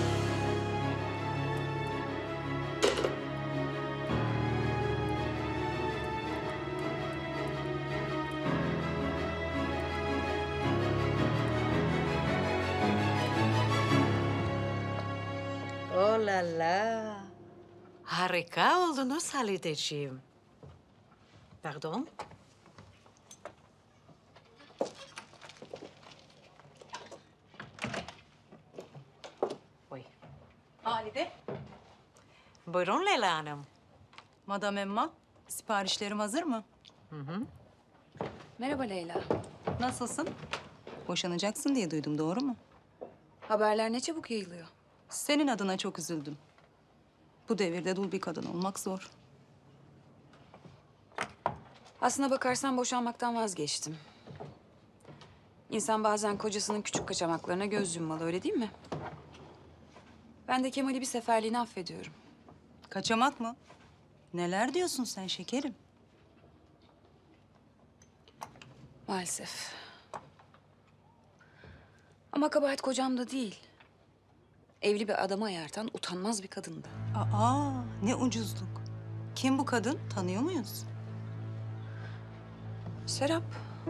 Oh la la. Harika oldunuz Halideciğim. Pardon? Oy. Halide. Buyurun Leyla Hanım. Madam Emma, siparişlerim hazır mı? Hı hı. Merhaba Leyla. Nasılsın? Boşanacaksın diye duydum, doğru mu? Haberler ne çabuk yayılıyor. Senin adına çok üzüldüm. Bu devirde dul bir kadın olmak zor. Aslına bakarsan boşanmaktan vazgeçtim. İnsan bazen kocasının küçük kaçamaklarına göz yummalı, öyle değil mi? Ben de Kemal'i bir seferliğine affediyorum. Kaçamak mı? Neler diyorsun sen şekerim? Maalesef. Ama kabahat kocamda değil. Evli bir adamı ayartan utanmaz bir kadındı. Aa, ne ucuzluk. Kim bu kadın? Tanıyor muyuz? Serap.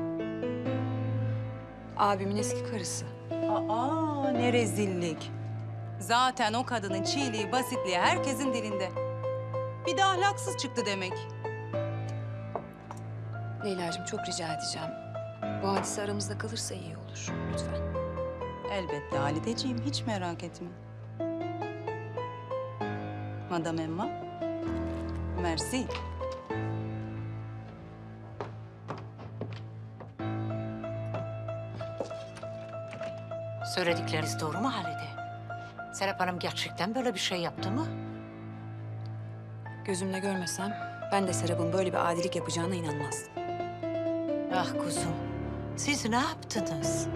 Abimin eski karısı. Aa, ne rezillik. Zaten o kadının çiğliği, basitliği herkesin dilinde. Bir de ahlaksız çıktı demek. Leyla'cığım çok rica edeceğim. Bu hadise aramızda kalırsa iyi olur. Lütfen. Elbette Halideciğim, hiç merak etme. Madam Emma, merci. Söyledikleriniz doğru mu Halide? Serap Hanım gerçekten böyle bir şey yaptı mı? Gözümle görmesem ben de Serap'ın böyle bir adilik yapacağına inanmazdım. Ah kuzum, Siz ne yaptınız?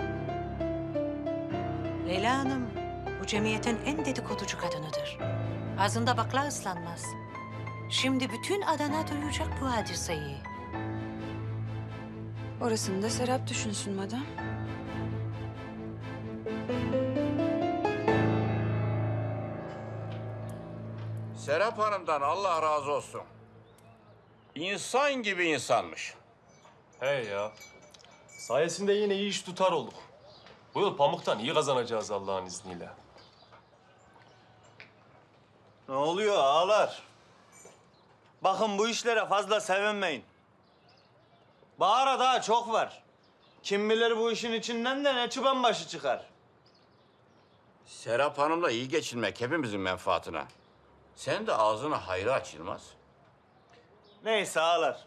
Leyla Hanım, bu cemiyetin en dedikoducu kadınıdır. Ağzında bakla ıslanmaz. Şimdi bütün Adana duyacak bu hadiseyi. Orasını da Serap düşünsün madem. Serap Hanım'dan Allah razı olsun. İnsan gibi insanmış. He ya. Sayesinde yine iyi iş tutar olduk. Bu yıl pamuktan iyi kazanacağız Allah'ın izniyle. Ne oluyor ağalar? Bakın bu işlere fazla sevinmeyin. Bahar'a daha çok var. Kim bilir bu işin içinden de ne çıban başı çıkar. Serap Hanım'la iyi geçinmek hepimizin menfaatine. Sen de ağzını hayra aç Yılmaz. Neyse ağalar.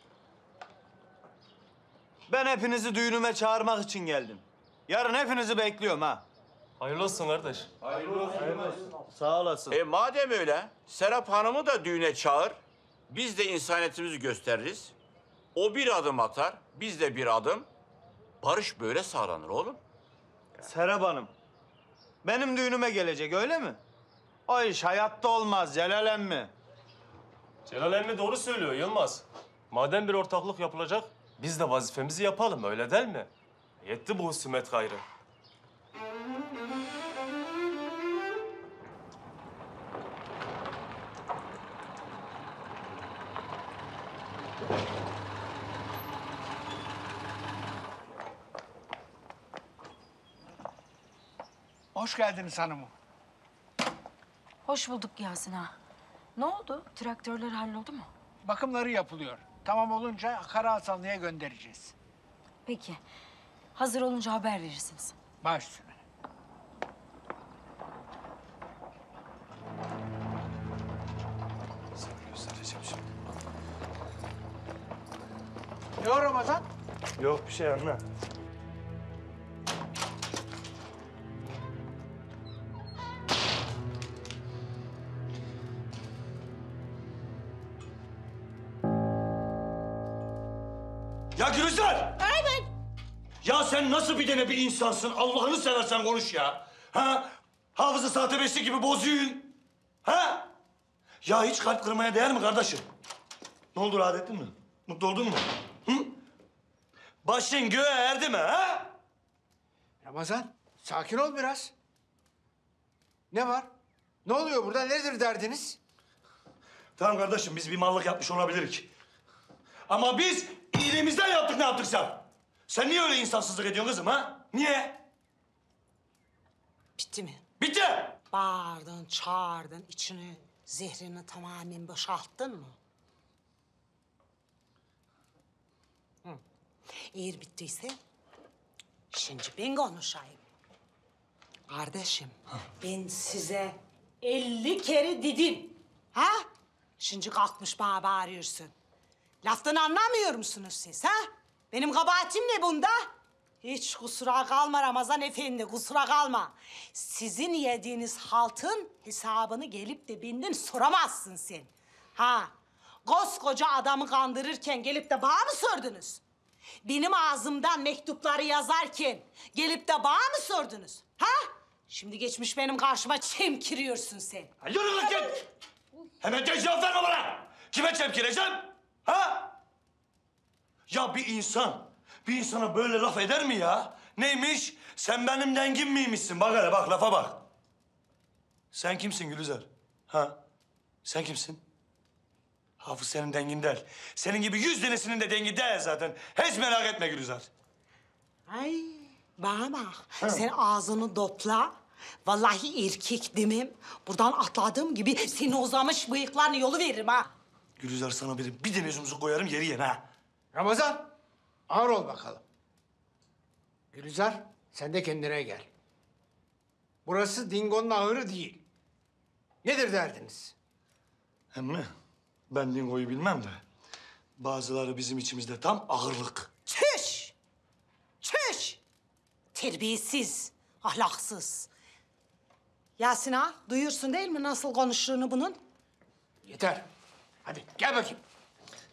Ben hepinizi düğünüme çağırmak için geldim. Yarın hepinizi bekliyorum ha. Hayırlı olsun kardeş. Hayırlı olsun. Sağ olasın. E madem öyle, Serap Hanım'ı da düğüne çağır. Biz de insaniyetimizi gösteririz. O bir adım atar, biz de bir adım. Barış böyle sağlanır oğlum. Serap Hanım, benim düğünüme gelecek öyle mi? O iş hayatta olmaz Celal emmi. Celal emmi doğru söylüyor Yılmaz. Madem bir ortaklık yapılacak, biz de vazifemizi yapalım öyle değil mi? Yetti bu husumet gayrı. Hoş geldiniz hanımım. Hoş bulduk Yasin ağa. Ne oldu? Traktörler halloldu mu? Bakımları yapılıyor. Tamam olunca Kara Hasanlı'ya göndereceğiz. Peki. Hazır olunca haber verirsiniz. Baş üstüne. Sana göstereceğim şimdi. Ne o Ramazan? Yok bir şey anne. Ya Gülizar! Evet. Ya sen nasıl bir tane bir insansın? Allah'ını seversen konuş ya. Ha? Hafızı sahte beşli gibi bozuyorsun. Ha? Ya hiç kalp kırmaya değer mi kardeşim? Ne oldu, rahat ettin mi? Mutlu oldun mu? Hı? Başın göğe erdi mi ha? Ramazan, sakin ol biraz. Ne var? Ne oluyor burada? Nedir derdiniz? Tamam kardeşim, biz bir mallık yapmış olabiliriz. Ama biz iyiliğimizden yaptık ne yaptıksa. Sen niye öyle insansızlık ediyorsun kızım ha? Niye? Bitti mi? Bitti. Bağırdın, çağırdın, içini, zehrini tamamen boşalttın mı? Hı. Eğer bittiyse, şimdi ben konuşayım. Kardeşim, ben size elli kere dedim. Ha? Şimdi kalkmış bana bağırıyorsun. Laftan anlamıyor musunuz siz ha? Benim kabahatim ne bunda? Hiç kusura kalma Ramazan Efendi, kusura kalma. Sizin yediğiniz haltın hesabını gelip de benden soramazsın sen. Ha, koskoca adamı kandırırken gelip de bana mı sordunuz? Benim ağzımdan mektupları yazarken gelip de bana mı sordunuz? Ha? Şimdi geçmiş benim karşıma çemkiriyorsun sen. Ha, yürü lan git! Hemen de cevap verme bana! Kime çemkireceğim? Ha? Ya bir insan, bir insana böyle laf eder mi ya? Neymiş? Sen benim dengim miymişsin? Bak hele bak, lafa bak. Sen kimsin Gülizar? Ha? Sen kimsin? Hafız senin dengin değil. Senin gibi yüz tanesinin de dengi değil zaten. Hiç merak etme Gülizar. Ay bana bak, sen ağzını topla. Vallahi erkek demem. Buradan atladığım gibi seni uzamış bıyıklarını yolu veririm ha. Gülizar sana bir, bir tane yüzümüzü koyarım yeri yen ha. Ramazan, ağır ol bakalım. Gülizar, sen de kendine gel. Burası Dingo'nun ahırı değil. Nedir derdiniz? Emmi, ben Dingo'yu bilmem de bazıları bizim içimizde tam ağırlık. Çüş! Çüş! Terbiyesiz, ahlaksız. Yasin ağa, duyuyorsun değil mi nasıl konuştuğunu bunun? Yeter. Hadi gel bakayım.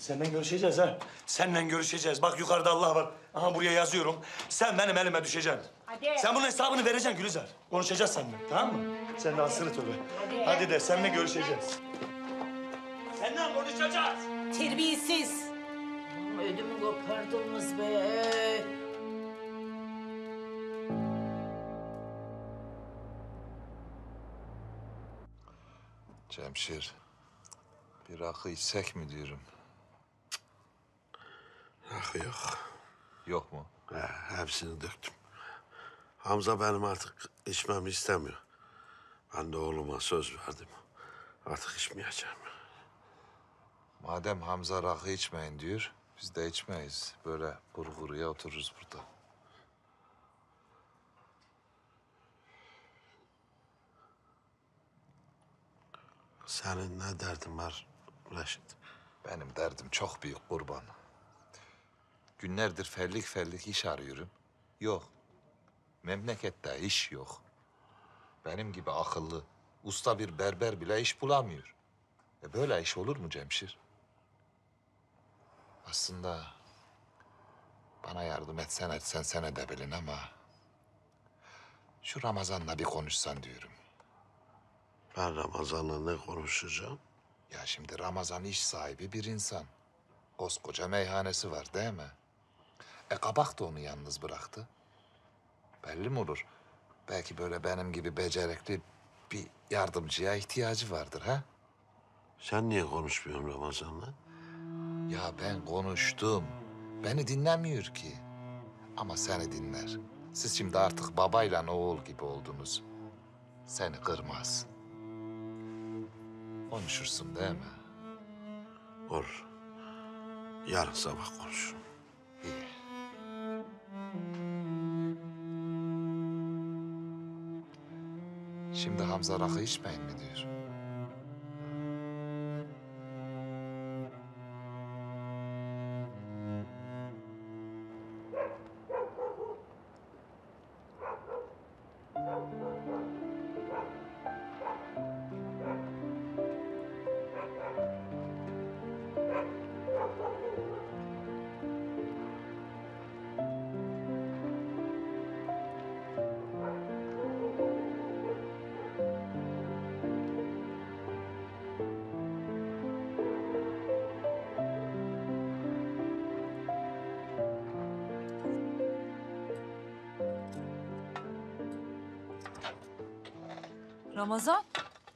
Seninle görüşeceğiz ha. Seninle görüşeceğiz. Bak yukarıda Allah var. Aha buraya yazıyorum. Sen benim elime düşeceksin. Hadi. Sen bunun hesabını vereceksin Gülizar. Konuşacağız seninle, tamam mı? Sen de asırı tövbe. Hadi. Hadi de seninle görüşeceğiz. Seninle konuşacağız. Terbiyesiz. Ödümü kopardınız be. Cemşir, bir rakı içsek mi diyorum? Rakı yok. Yok mu? He, hepsini döktüm. Hamza benim artık içmemi istemiyor. Ben de oğluma söz verdim. Artık içmeyeceğim. Madem Hamza rakı içmeyin diyor, biz de içmeyiz. Böyle kuru kuruya otururuz burada. Senin ne derdin var Reşit? Benim derdim çok büyük kurban. Günlerdir fellik fellik iş arıyorum. Yok. Memlekette iş yok. Benim gibi akıllı, usta bir berber bile iş bulamıyor. E böyle iş olur mu Cemşir? Aslında bana yardım etsen etsen sen edebilin ama... ...şu Ramazan'la bir konuşsan diyorum. Ben Ramazan'la ne konuşacağım? Ya şimdi Ramazan iş sahibi bir insan. Koskoca meyhanesi var değil mi? E Kabak da onu yalnız bıraktı. Belli mi olur? Belki böyle benim gibi becerikli bir yardımcıya ihtiyacı vardır ha? Sen niye konuşmuyorsun Ramazan'la? Ya ben konuştum. Beni dinlemiyor ki. Ama seni dinler. Siz şimdi artık babayla oğul gibi oldunuz. Seni kırmaz. Konuşursun değil mi? Olur. Yarın sabah konuşurum. İyi. Şimdi Hamza rakı içmeyin mi diyor? Ramazan.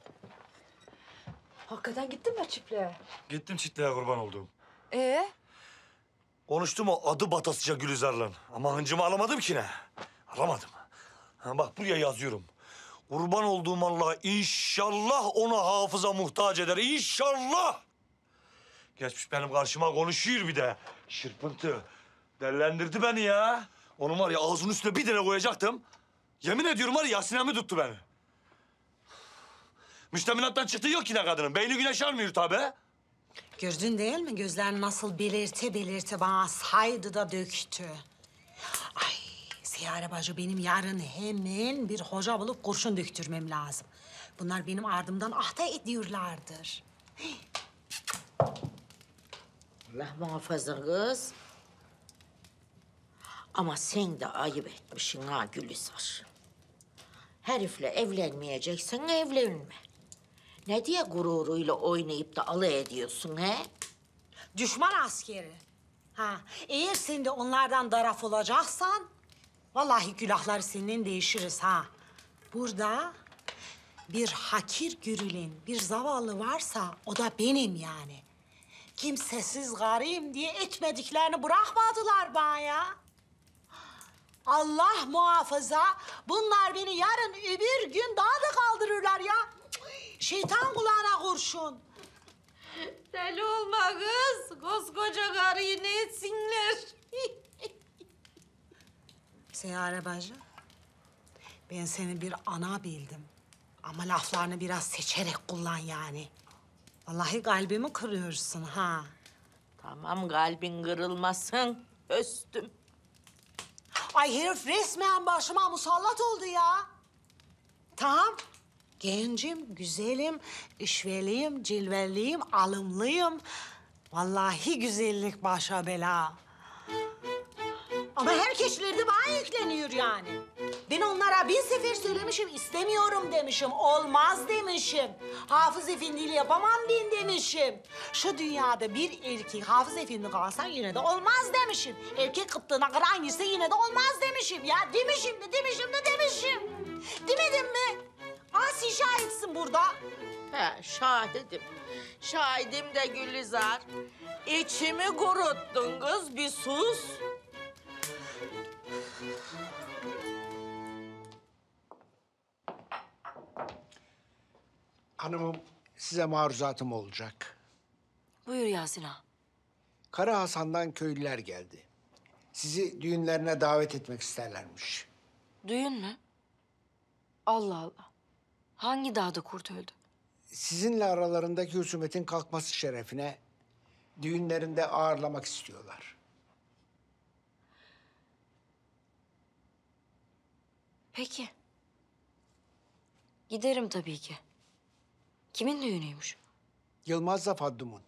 Hakikaten gittin mi çiftliğe? Gittim çiftliğe kurban olduğum. Ee? Konuştum o adı batasıca Gülizar'la. Ama hıncımı alamadım ki ne? Alamadım. Ha, bak buraya yazıyorum. Kurban olduğum Allah inşallah ona hafıza muhtaç eder. İnşallah. Geçmiş benim karşıma konuşuyor bir de. Şırpıntı. Dellendirdi beni ya. Onun var ya ağzının üstüne bir tane koyacaktım. Yemin ediyorum var ya sinemi tuttu beni. Müştemilattan çıktığı yok ki ne kadının. Beyni güneş almıyor tabii. Gördün değil mi? Gözler nasıl belirte belirte bana saydı da döktü. Ay Siyare bacı benim yarın hemen bir hoca bulup kurşun döktürmem lazım. Bunlar benim ardımdan ahta ediyorlardır. Allah muhafaza kız. Ama sen de ayıp etmişsin ha Gülizar. Herifle evlenmeyeceksen evlenme. Ne diye gururuyla oynayıp da alay ediyorsun he? Düşman askeri. Ha, eğer sen de onlardan taraf olacaksan... ...vallahi külahları seninle değişiriz ha. Burada bir hakir görülen bir zavallı varsa o da benim yani. Kimsesiz gariyim diye etmediklerini bırakmadılar bana ya. Allah muhafaza bunlar beni yarın öbür gün daha da kaldırırlar ya. Şeytan kulağına kurşun. Deli olma kız. Koskoca karıyı ne etsinler? Seyare bacı, ben seni bir ana bildim. Ama laflarını biraz seçerek kullan yani. Vallahi kalbimi kırıyorsun ha. Tamam kalbin kırılmasın. Östüm. Ay herif resmen başıma musallat oldu ya. Tamam. Gencim, güzelim, işveliyim, cilveliyim, alımlıyım. Vallahi güzellik başa bela. Ama herkesler de bana yükleniyor yani. Ben onlara bin sefer söylemişim, istemiyorum demişim, olmaz demişim. Hafız Efendi'yle yapamam ben demişim. Şu dünyada bir erkek Hafız Efendi kalsa yine de olmaz demişim. Erkek kıtlığına kıran girse yine de olmaz demişim ya. Demişim de demişim de demişim. Demedim mi? Asi şahitsin burada. He, şahidim. Şahidim de Gülizar. İçimi kuruttun kız, bir sus. Hanımım, size maruzatım olacak. Buyur Yasin ağa. Kara Hasan'dan köylüler geldi. Sizi düğünlerine davet etmek isterlermiş. Düğün mü? Allah Allah. Hangi dağda kurt öldü? Sizinle aralarındaki husumetin kalkması şerefine düğünlerinde ağırlamak istiyorlar. Peki. Giderim tabii ki. Kimin düğünüymüş? Yılmaz'la Faddum'un.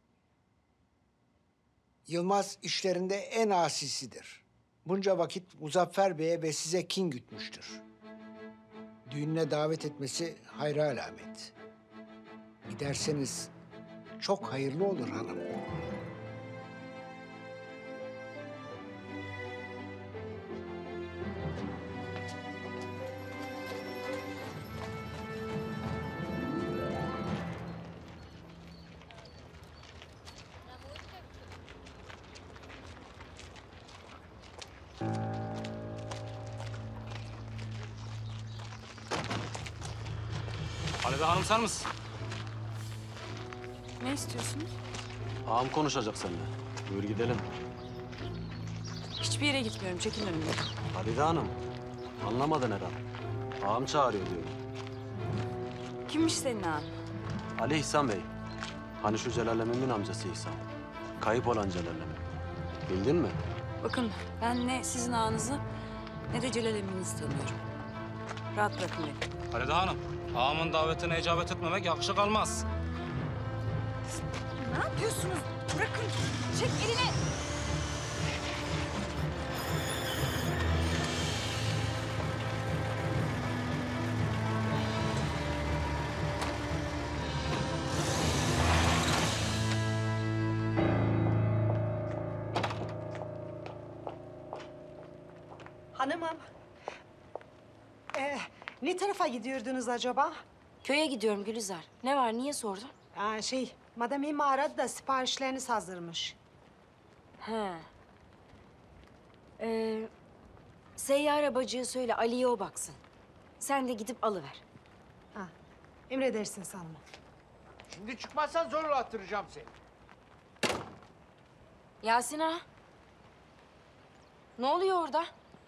Yılmaz işlerinde en asisidir. Bunca vakit Muzaffer Bey'e ve size kin gütmüştür. Düğününe davet etmesi hayra alamet. Giderseniz çok hayırlı olur hanım. Halide Hanım sen misin? Ne istiyorsunuz? Ağam konuşacak seninle. Buyur gidelim. Hiçbir yere gitmiyorum. Çekilin önümden. Halide Hanım, anlamadın herhalde. Ağam çağırıyor diyor. Kimmiş senin ağan? Ali İhsan Bey. Hani şu Celal Emin'in amcası İhsan. Kayıp olan Celal Emin. Bildin mi? Bakın ben ne sizin ağanızı ne de Celal Emin'inizi tanıyorum. Rahat bırakın beni. Halide Hanım, ağamın davetine icabet etmemek yakışık almaz. Ne yapıyorsunuz? Bırakın. Çek elini. Hanımım. Ee, ne tarafa gidiyordunuz acaba? Köye gidiyorum Gülizar. Ne var, niye sordun? Aa, şey, Madame İmam aradı da siparişleriniz hazırmış. He. Ee, Seyyar arabacıya söyle, Ali'ye o baksın. Sen de gidip alıver. Ha, emredersiniz hanımım. Şimdi çıkmazsan zorla attıracağım seni. Yasin ağa. Ne oluyor orada?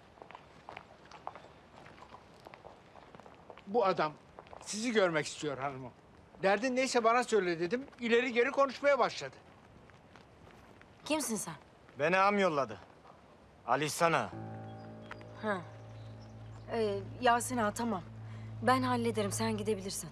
Bu adam sizi görmek istiyor hanımım. Derdin neyse bana söyle dedim. İleri geri konuşmaya başladı. Kimsin sen? Beni ağam yolladı. Ali İhsan ağa. Ha. Ee, Yasin ağa tamam. Ben hallederim, sen gidebilirsin.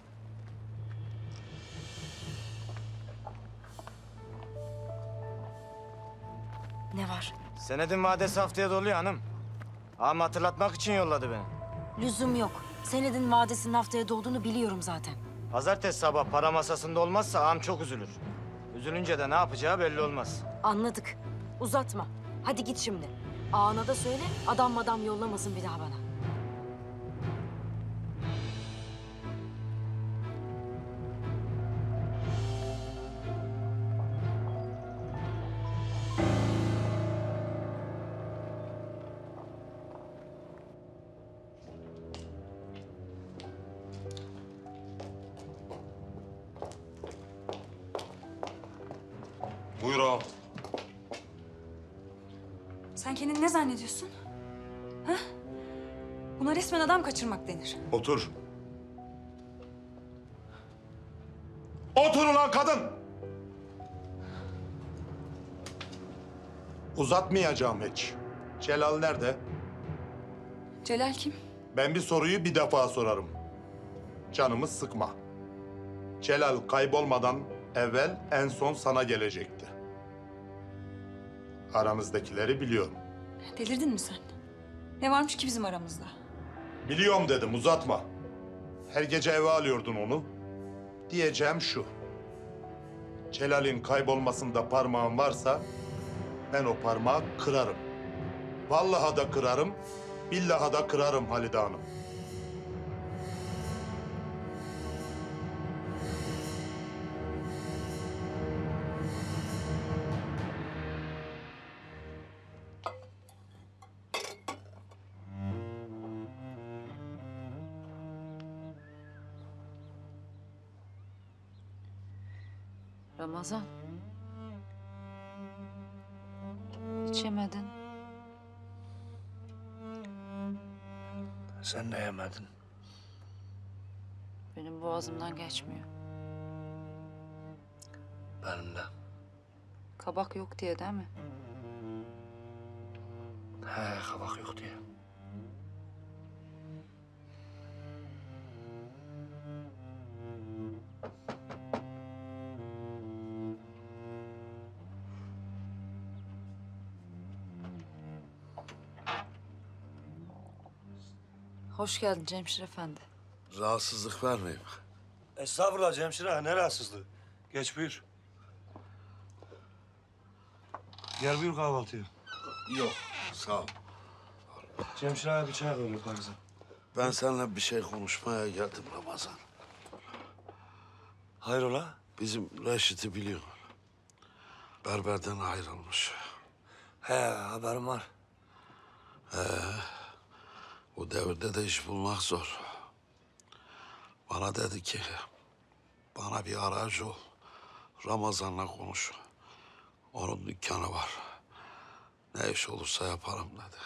Ne var? Senedin vadesi haftaya doluyor hanım. Ağam hatırlatmak için yolladı beni. Lüzum yok. Senedin vadesinin haftaya dolduğunu biliyorum zaten. Pazartesi sabah para masasında olmazsa ağam çok üzülür. Üzülünce de ne yapacağı belli olmaz. Anladık. Uzatma. Hadi git şimdi. Ağana da söyle, adam madam yollamasın bir daha bana. Buyur ağam. Sen kendini ne zannediyorsun? Ha? Buna resmen adam kaçırmak denir. Otur. Otur ulan kadın! Uzatmayacağım hiç. Celal nerede? Celal kim? Ben bir soruyu bir defa sorarım. Canımı sıkma. Celal kaybolmadan evvel en son sana gelecekti. Aramızdakileri biliyorum. Delirdin mi sen? Ne varmış ki bizim aramızda? Biliyorum dedim, uzatma. Her gece eve alıyordun onu. Diyeceğim şu. Celal'in kaybolmasında parmağın varsa ben o parmağı kırarım. Vallahi da kırarım, billahi da kırarım Halide Hanım. Ramazan. Hiç yemedin. Sen de yemedin. Benim boğazımdan geçmiyor. Benim de. Kabak yok diye değil mi? He, kabak yok diye. Hoş geldin Cemşir Efendi. Rahatsızlık vermeyeyim. Estağfurullah Cemşir ağa, ne rahatsızlığı? Geç buyur. Gel buyur kahvaltıya. Yok, sağ ol. Cemşir ağa bir çay koy yukarıda. Ben seninle bir şey konuşmaya geldim Ramazan. Hayrola? Bizim Reşit'i biliyorsun. Berberden ayrılmış. He, haberim var. He, bu devirde de iş bulmak zor. Bana dedi ki, bana bir aracı ol. Ramazan'la konuş. Onun dükkanı var. Ne iş olursa yaparım dedi.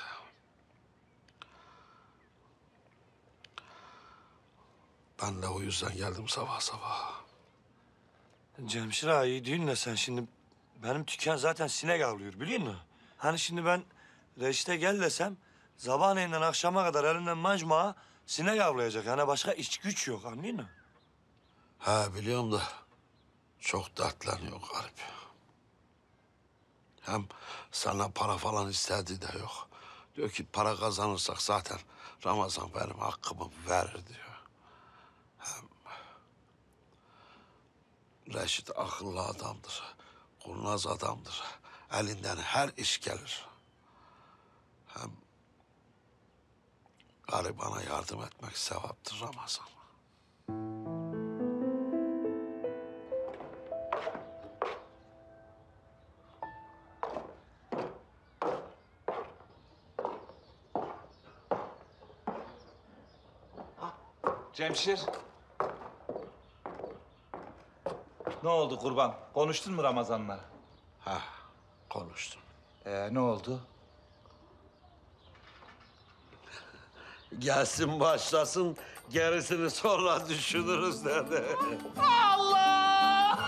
Ben de o yüzden geldim sabah sabah. Cemşir ağa iyi değil de sen şimdi... Benim dükkan zaten sinek avlıyor biliyor musun? Hani şimdi ben Reşit'e gel desem... Sabahleyin akşama kadar elinden macmağa sinek avlayacak. Yani başka iş güç yok anlıyor musun? He biliyorum da çok dertleniyor garip. Hem sana para falan istediği de yok. Diyor ki para kazanırsak zaten Ramazan benim hakkımı verir diyor. Hem Reşit akıllı adamdır, kurnaz adamdır. Elinden her iş gelir. Hem garibana yardım etmek sevaptır Ramazan. Cemşir. Ne oldu kurban? Konuştun mu Ramazan'la? Ha, konuştum. Ee, ne oldu? Gelsin başlasın, gerisini sonra düşünürüz dedi. Allah!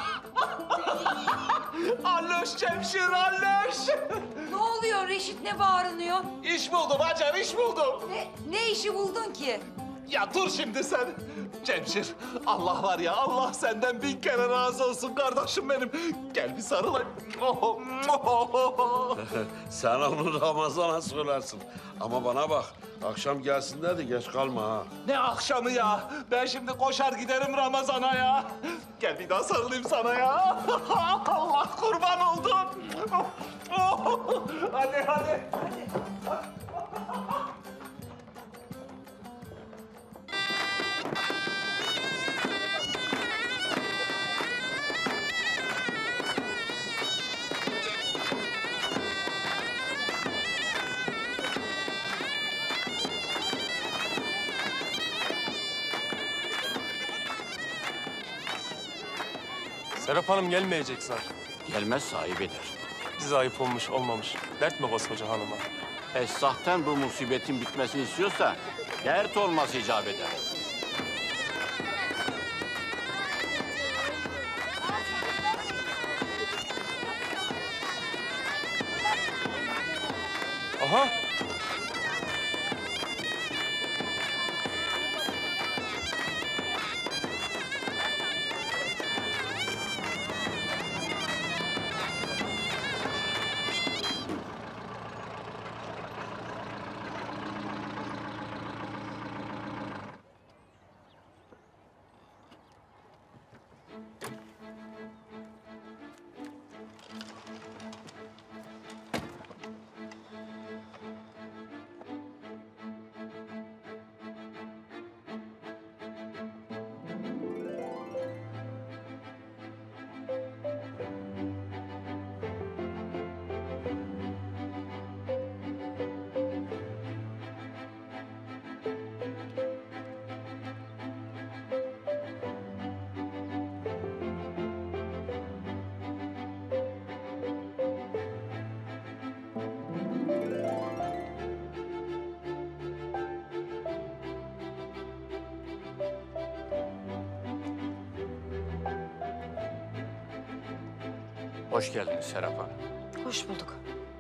Alloş Cemşir, alloş! Ne oluyor Reşit, ne bağırınıyor? İş buldum Hacer, iş buldum. Ne, ne işi buldun ki? Ya dur şimdi sen. Cemşir, Allah var ya, Allah senden bin kere razı olsun kardeşim benim. Gel bir sarılayım. Sen onu Ramazan'a söylersin. Ama bana bak, akşam gelsin dedi, geç kalma ha. Ne akşamı ya? Ben şimdi koşar giderim Ramazan'a ya. Gel bir daha sarılayım sana ya. Allah kurban oldum. Hadi hadi. Serap Hanım gelmeyecek zar. Gelmez sahip eder. Bize ayıp olmuş olmamış. Dert mi koskoca hanıma? Esnaftan bu musibetin bitmesini istiyorsa dert olması icap eder. Aha! Hoş geldiniz Serap Hanım. Hoş bulduk.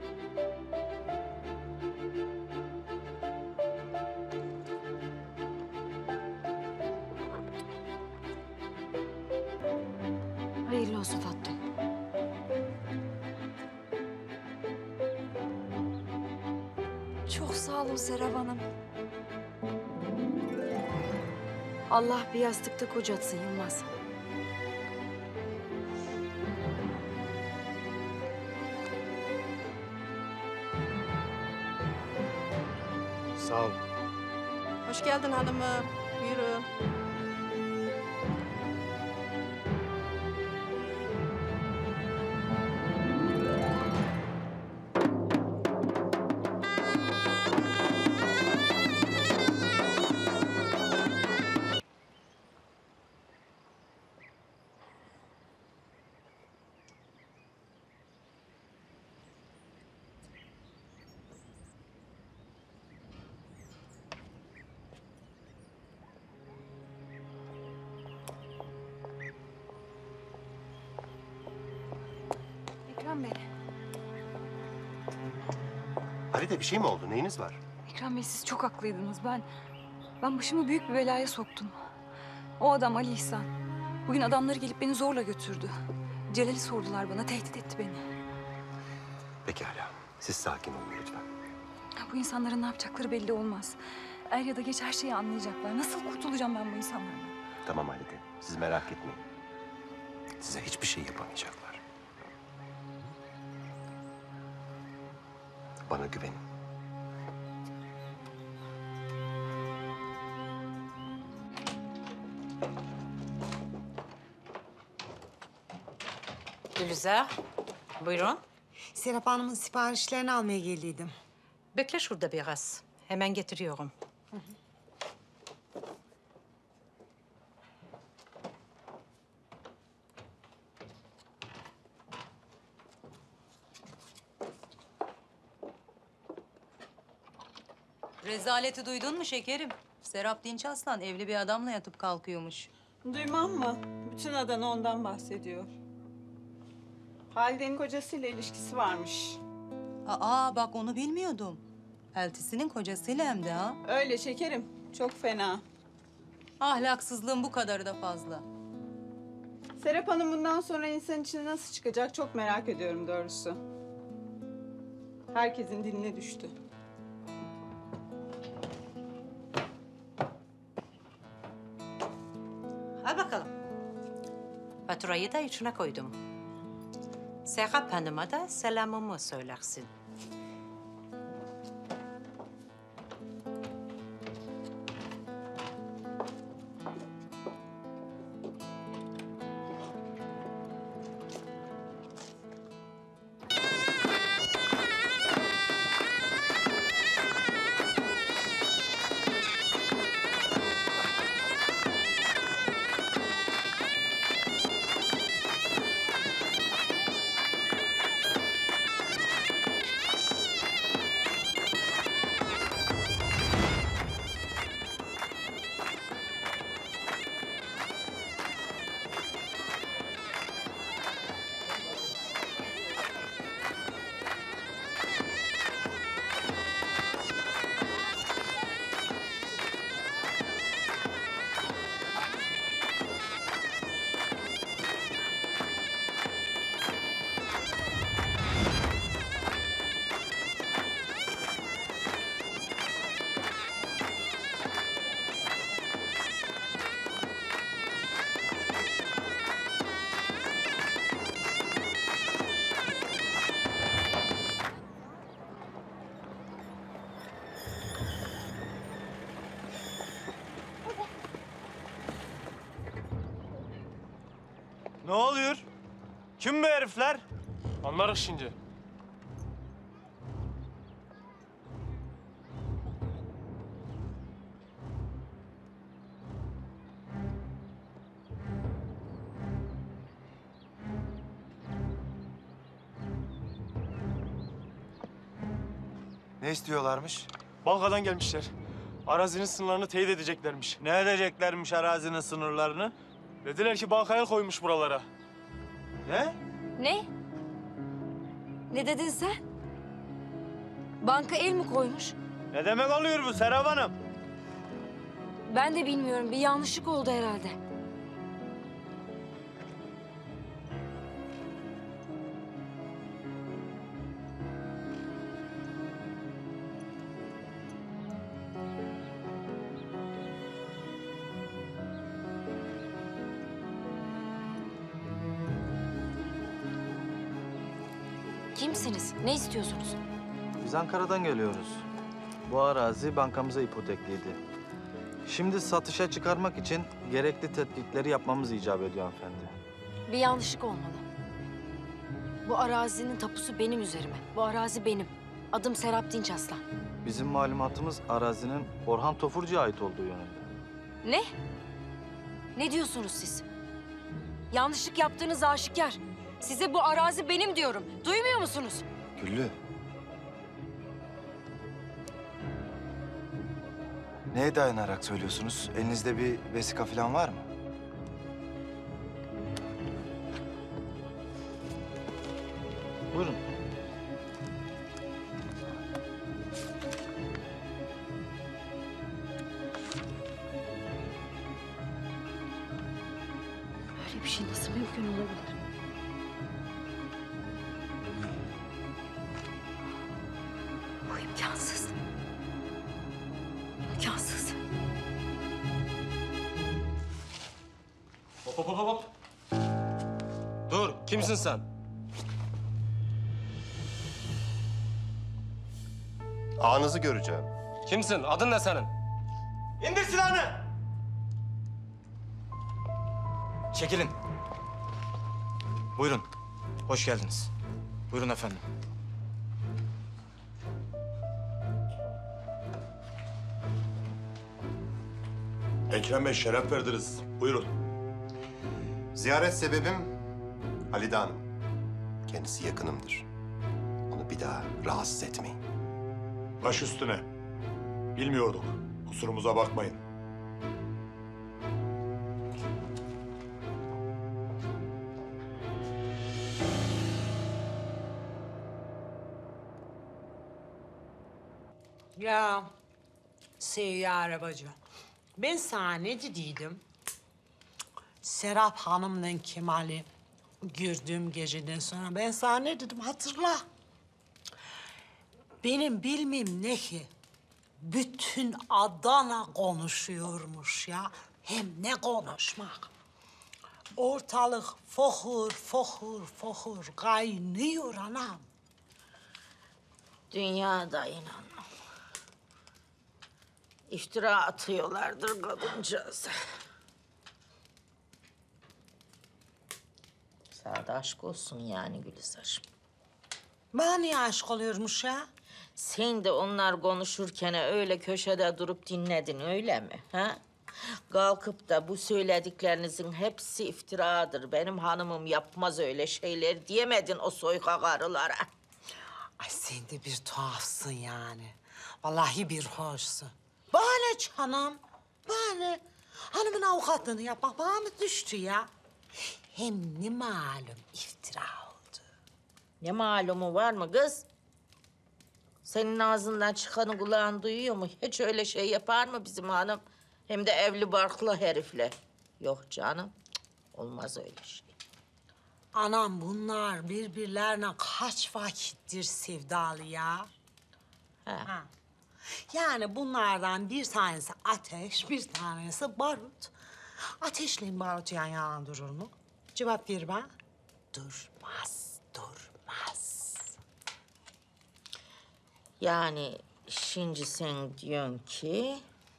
Hayırlı olsun Fatma. Çok sağ olun Serap Hanım. Allah bir yastıkta kocatsın Yılmaz. Sağ ol. Hoş geldin hanımım. Buyurun. Ekrem Bey. Halide bir şey mi oldu? Neyiniz var? Ekrem Bey siz çok haklıydınız. Ben, ben başımı büyük bir belaya soktum. O adam Ali İhsan. Bugün adamları gelip beni zorla götürdü. Celal'i sordular bana, tehdit etti beni. Pekala. Siz sakin olun lütfen. Bu insanların ne yapacakları belli olmaz. Er ya da geç her şeyi anlayacaklar. Nasıl kurtulacağım ben bu insanlardan? Tamam Halide. Siz merak etmeyin. Size hiçbir şey yapamayacaklar. Bana güvenin. Gülizar, buyurun. Serap Hanım'ın siparişlerini almaya geldiydim. Bekle şurada biraz. Hemen getiriyorum. Rezaleti duydun mu şekerim? Serap Dinçaslan evli bir adamla yatıp kalkıyormuş. Duymam mı? Bütün Adana ondan bahsediyor. Halide'nin kocasıyla ilişkisi varmış. Aa bak onu bilmiyordum. Eltisinin kocasıyla hem de ha. Öyle şekerim. Çok fena. Ahlaksızlığın bu kadarı da fazla. Serap Hanım bundan sonra insan içine nasıl çıkacak çok merak ediyorum doğrusu. Herkesin diline düştü. Al bakalım. Faturayı da içine koydum. Serap Hanım'a da selamımı söylersin. Ne oluyor? Kim bu herifler? Anlarız şimdi. Ne istiyorlarmış? Bankadan gelmişler. Arazinin sınırlarını teyit edeceklermiş. Ne edeceklermiş arazinin sınırlarını? Dediler ki banka el koymuş buralara. Ne? Ne? Ne dedin sen? Banka el mi koymuş? Ne demek oluyor bu Serap Hanım? Ben de bilmiyorum. Bir yanlışlık oldu herhalde. Kimsiniz? Ne istiyorsunuz? Biz Ankara'dan geliyoruz. Bu arazi bankamıza ipotekliydi. Şimdi satışa çıkarmak için gerekli tetkikleri yapmamız icap ediyor hanımefendi. Bir yanlışlık olmalı. Bu arazinin tapusu benim üzerime. Bu arazi benim. Adım Serap Dinçaslan. Bizim malumatımız arazinin Orhan Tofurcu'ya ait olduğu yönünde. Ne? Ne diyorsunuz siz? Yanlışlık yaptığınız aşikar. Size bu arazi benim diyorum. Duymuyor musunuz? Güllü. Neye dayanarak söylüyorsunuz? Elinizde bir vesika falan var mı? Buyurun. Böyle bir şey nasıl mümkün olabilir? Bu imkansız. İmkansız. Hop hop hop hop. Dur, kimsin sen? Ağanızı göreceğim. Kimsin? Adın ne senin? İndir silahını! Çekilin. Buyurun. Hoş geldiniz. Buyurun efendim. Ekrem Bey şeref verdiniz. Buyurun. Ziyaret sebebim Halide Hanım. Kendisi yakınımdır. Onu bir daha rahatsız etmeyin. Baş üstüne. Bilmiyorduk. Kusurumuza bakmayın. Ya Seyyare bacı, ben sana ne dediydim? Serap Hanım'la Kemal'i gördüğüm geceden sonra ben sana ne dedim hatırla. Benim bilmem ne ki, bütün Adana konuşuyormuş ya. Hem ne konuşmak. Ortalık fokur fokur fokur kaynıyor anam. Dünyada inanmam. İftira atıyorlardır kadıncağıza. Sana da aşk olsun yani Gülizar. Bana niye aşık oluyormuş ya? Sen de onlar konuşurken öyle köşede durup dinledin öyle mi? Ha? Kalkıp da bu söylediklerinizin hepsi iftiradır. Benim hanımım yapmaz öyle şeyler diyemedin o soyka karılara. Ay sen de bir tuhafsın yani. Vallahi bir hoşsun. Bana ne canım? Bana ne? Hanımın avukatlığını yapmak bana mı düştü ya? Hem ne malum iftira oldu. Ne malumu var mı kız? Senin ağzından çıkanı kulağın duyuyor mu? Hiç öyle şey yapar mı bizim hanım? Hem de evli barklı herifle. Yok canım, cık, olmaz öyle şey. Anam bunlar birbirlerine kaç vakittir sevdalı ya? Ha. Yani bunlardan bir tanesi ateş, bir tanesi barut. Ateşle barut yan yana durur mu? Cevap ver bana. Durmaz, durmaz. Yani şimdi sen diyorsun ki...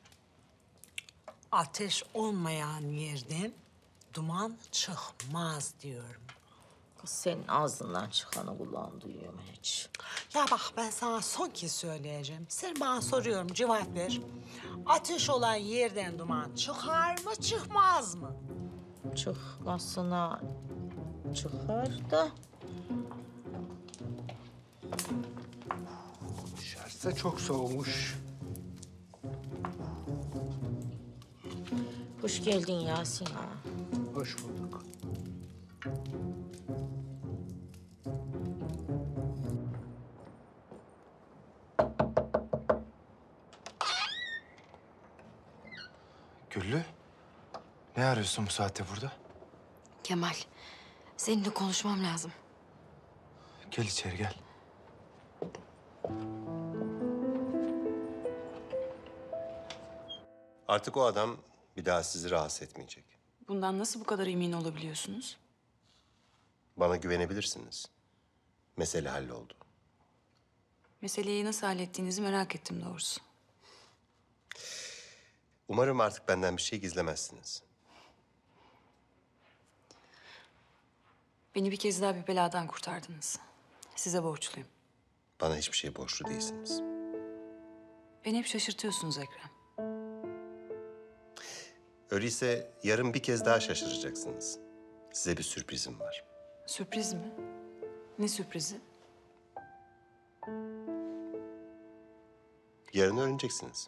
Ateş olmayan yerden duman çıkmaz diyorum. Kız senin ağzından çıkanı kulağın duyuyor mu hiç? Ya bak ben sana son kez söyleyeceğim. Sen bana soruyorum cevap ver. Ateş olan yerden duman çıkar mı çıkmaz mı? Çıkmasına çıkar da... Dışarısı çok soğumuş. Hoş geldin Yasin ağa. Hoş bulduk. Güllü, ne arıyorsun bu saatte burada? Kemal, seninle konuşmam lazım. Gel içeri gel. Artık o adam bir daha sizi rahatsız etmeyecek. Bundan nasıl bu kadar emin olabiliyorsunuz? Bana güvenebilirsiniz. Mesele halloldu. Meseleyi nasıl hallettiğinizi merak ettim doğrusu. Umarım artık benden bir şey gizlemezsiniz. Beni bir kez daha bir beladan kurtardınız. Size borçluyum. Bana hiçbir şey borçlu değilsiniz. Beni hep şaşırtıyorsunuz Ekrem. Öyleyse yarın bir kez daha şaşıracaksınız. Size bir sürprizim var. Sürpriz mi? Ne sürprizi? Yarın öğreneceksiniz.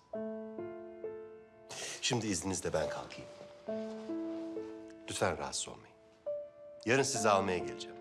Şimdi izninizle ben kalkayım. Lütfen rahatsız olmayın. Yarın sizi almaya geleceğim.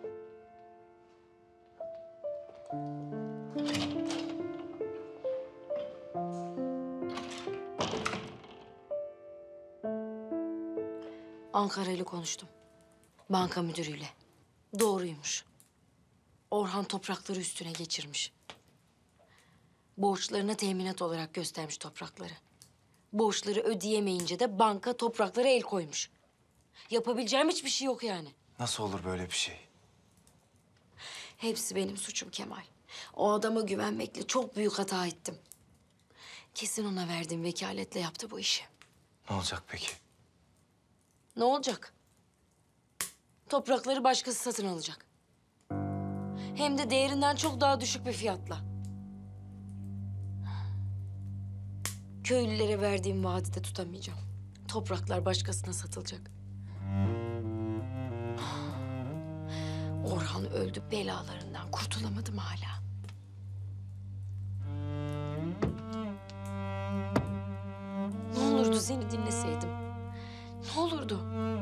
Ankara ile konuştum. Banka müdürüyle. Doğruymuş. Orhan toprakları üstüne geçirmiş. Borçlarına teminat olarak göstermiş toprakları. Borçları ödeyemeyince de banka topraklara el koymuş. Yapabileceğim hiçbir şey yok yani. Nasıl olur böyle bir şey? Hepsi benim suçum Kemal. O adama güvenmekle çok büyük hata ettim. Kesin ona verdiğim vekaletle yaptı bu işi. Ne olacak peki? Ne olacak? Toprakları başkası satın alacak. Hem de değerinden çok daha düşük bir fiyatla. Köylülere verdiğim vaadi de tutamayacağım. Topraklar başkasına satılacak. Orhan öldü, belalarından kurtulamadım hala. Ne olurdu seni dinleseydim? Ne olurdu?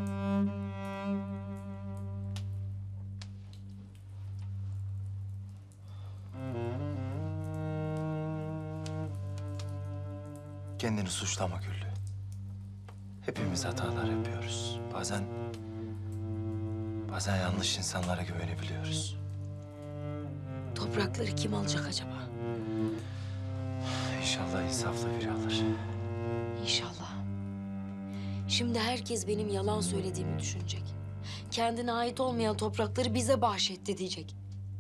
Kendini suçlama Güllü. Hepimiz hatalar yapıyoruz. Bazen... Bazen yanlış insanlara güvenebiliyoruz. Toprakları kim alacak acaba? İnşallah insaflı biri alır. İnşallah. Şimdi herkes benim yalan söylediğimi düşünecek. Kendine ait olmayan toprakları bize bahşetti diyecek.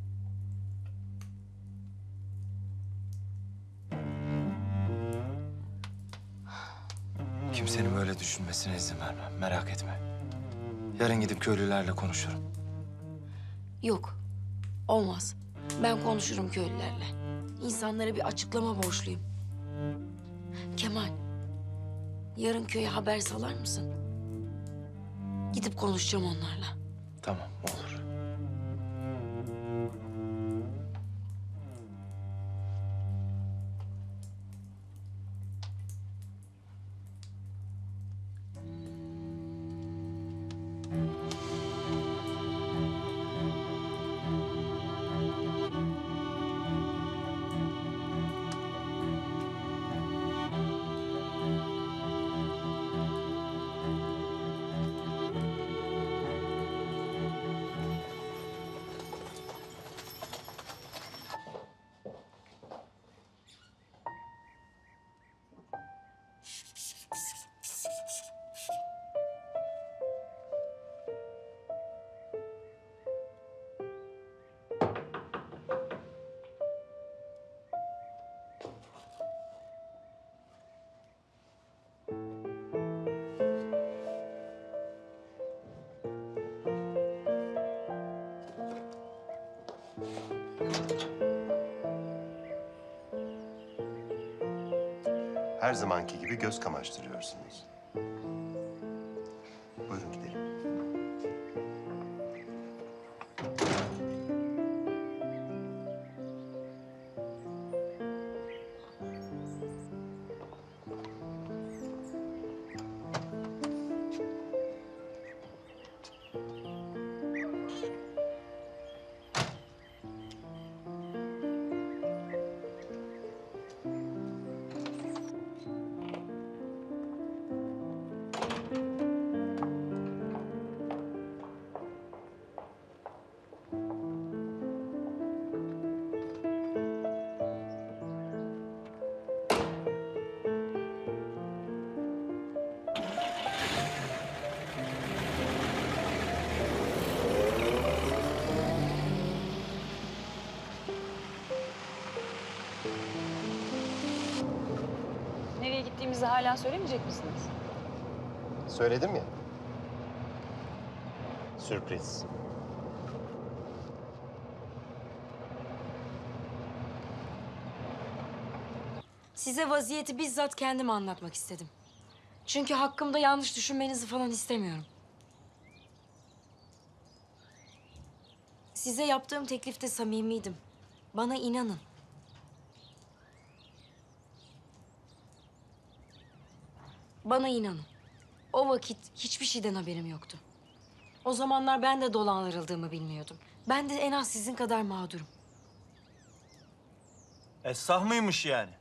Kimsenin böyle düşünmesine izin vermem. Merak etme. Yarın gidip köylülerle konuşurum. Yok. Olmaz. Ben konuşurum köylülerle. İnsanlara bir açıklama borçluyum. Kemal, yarın köye haber salar mısın? Gidip konuşacağım onlarla. Tamam, olur. Her zamanki gibi göz kamaştırıyorsunuz. Buyurun gidelim. Size hala söylemeyecek misiniz? Söyledim ya. Sürpriz. Size vaziyeti bizzat kendim anlatmak istedim. Çünkü hakkımda yanlış düşünmenizi falan istemiyorum. Size yaptığım teklifte samimiydim. Bana inanın. Bana inanın. O vakit hiçbir şeyden haberim yoktu. O zamanlar ben de dolandırıldığımı bilmiyordum. Ben de en az sizin kadar mağdurum. Esnaf mıymış yani?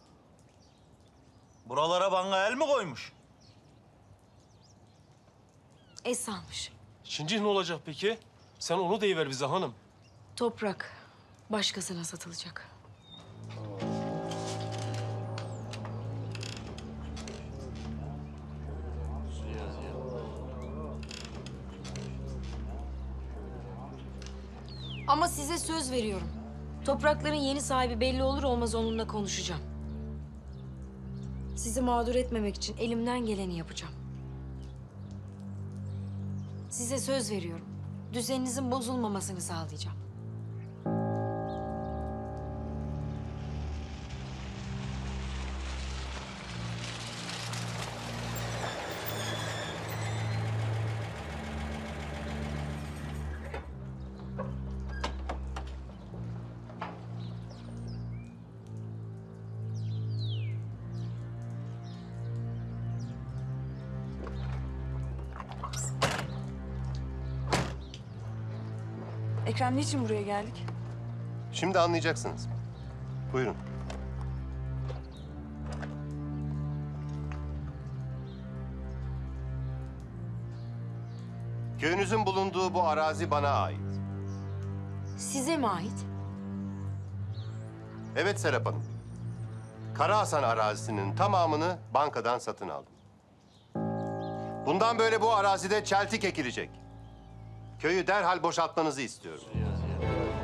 Buralara bana el mi koymuş? Esra'mış. Şimdi ne olacak peki? Sen onu deyiver bize hanım. Toprak başkasına satılacak. Ama size söz veriyorum. Toprakların yeni sahibi belli olur olmaz onunla konuşacağım. Sizi mağdur etmemek için elimden geleni yapacağım. Size söz veriyorum. Düzeninizin bozulmamasını sağlayacağım. Ekrem, niçin buraya geldik? Şimdi anlayacaksınız. Buyurun. Köyünüzün bulunduğu bu arazi bana ait. Size mi ait? Evet Serap Hanım. Kara Hasan arazisinin tamamını bankadan satın aldım. Bundan böyle bu arazide çeltik ekilecek. Köyü derhal boşaltmanızı istiyorum.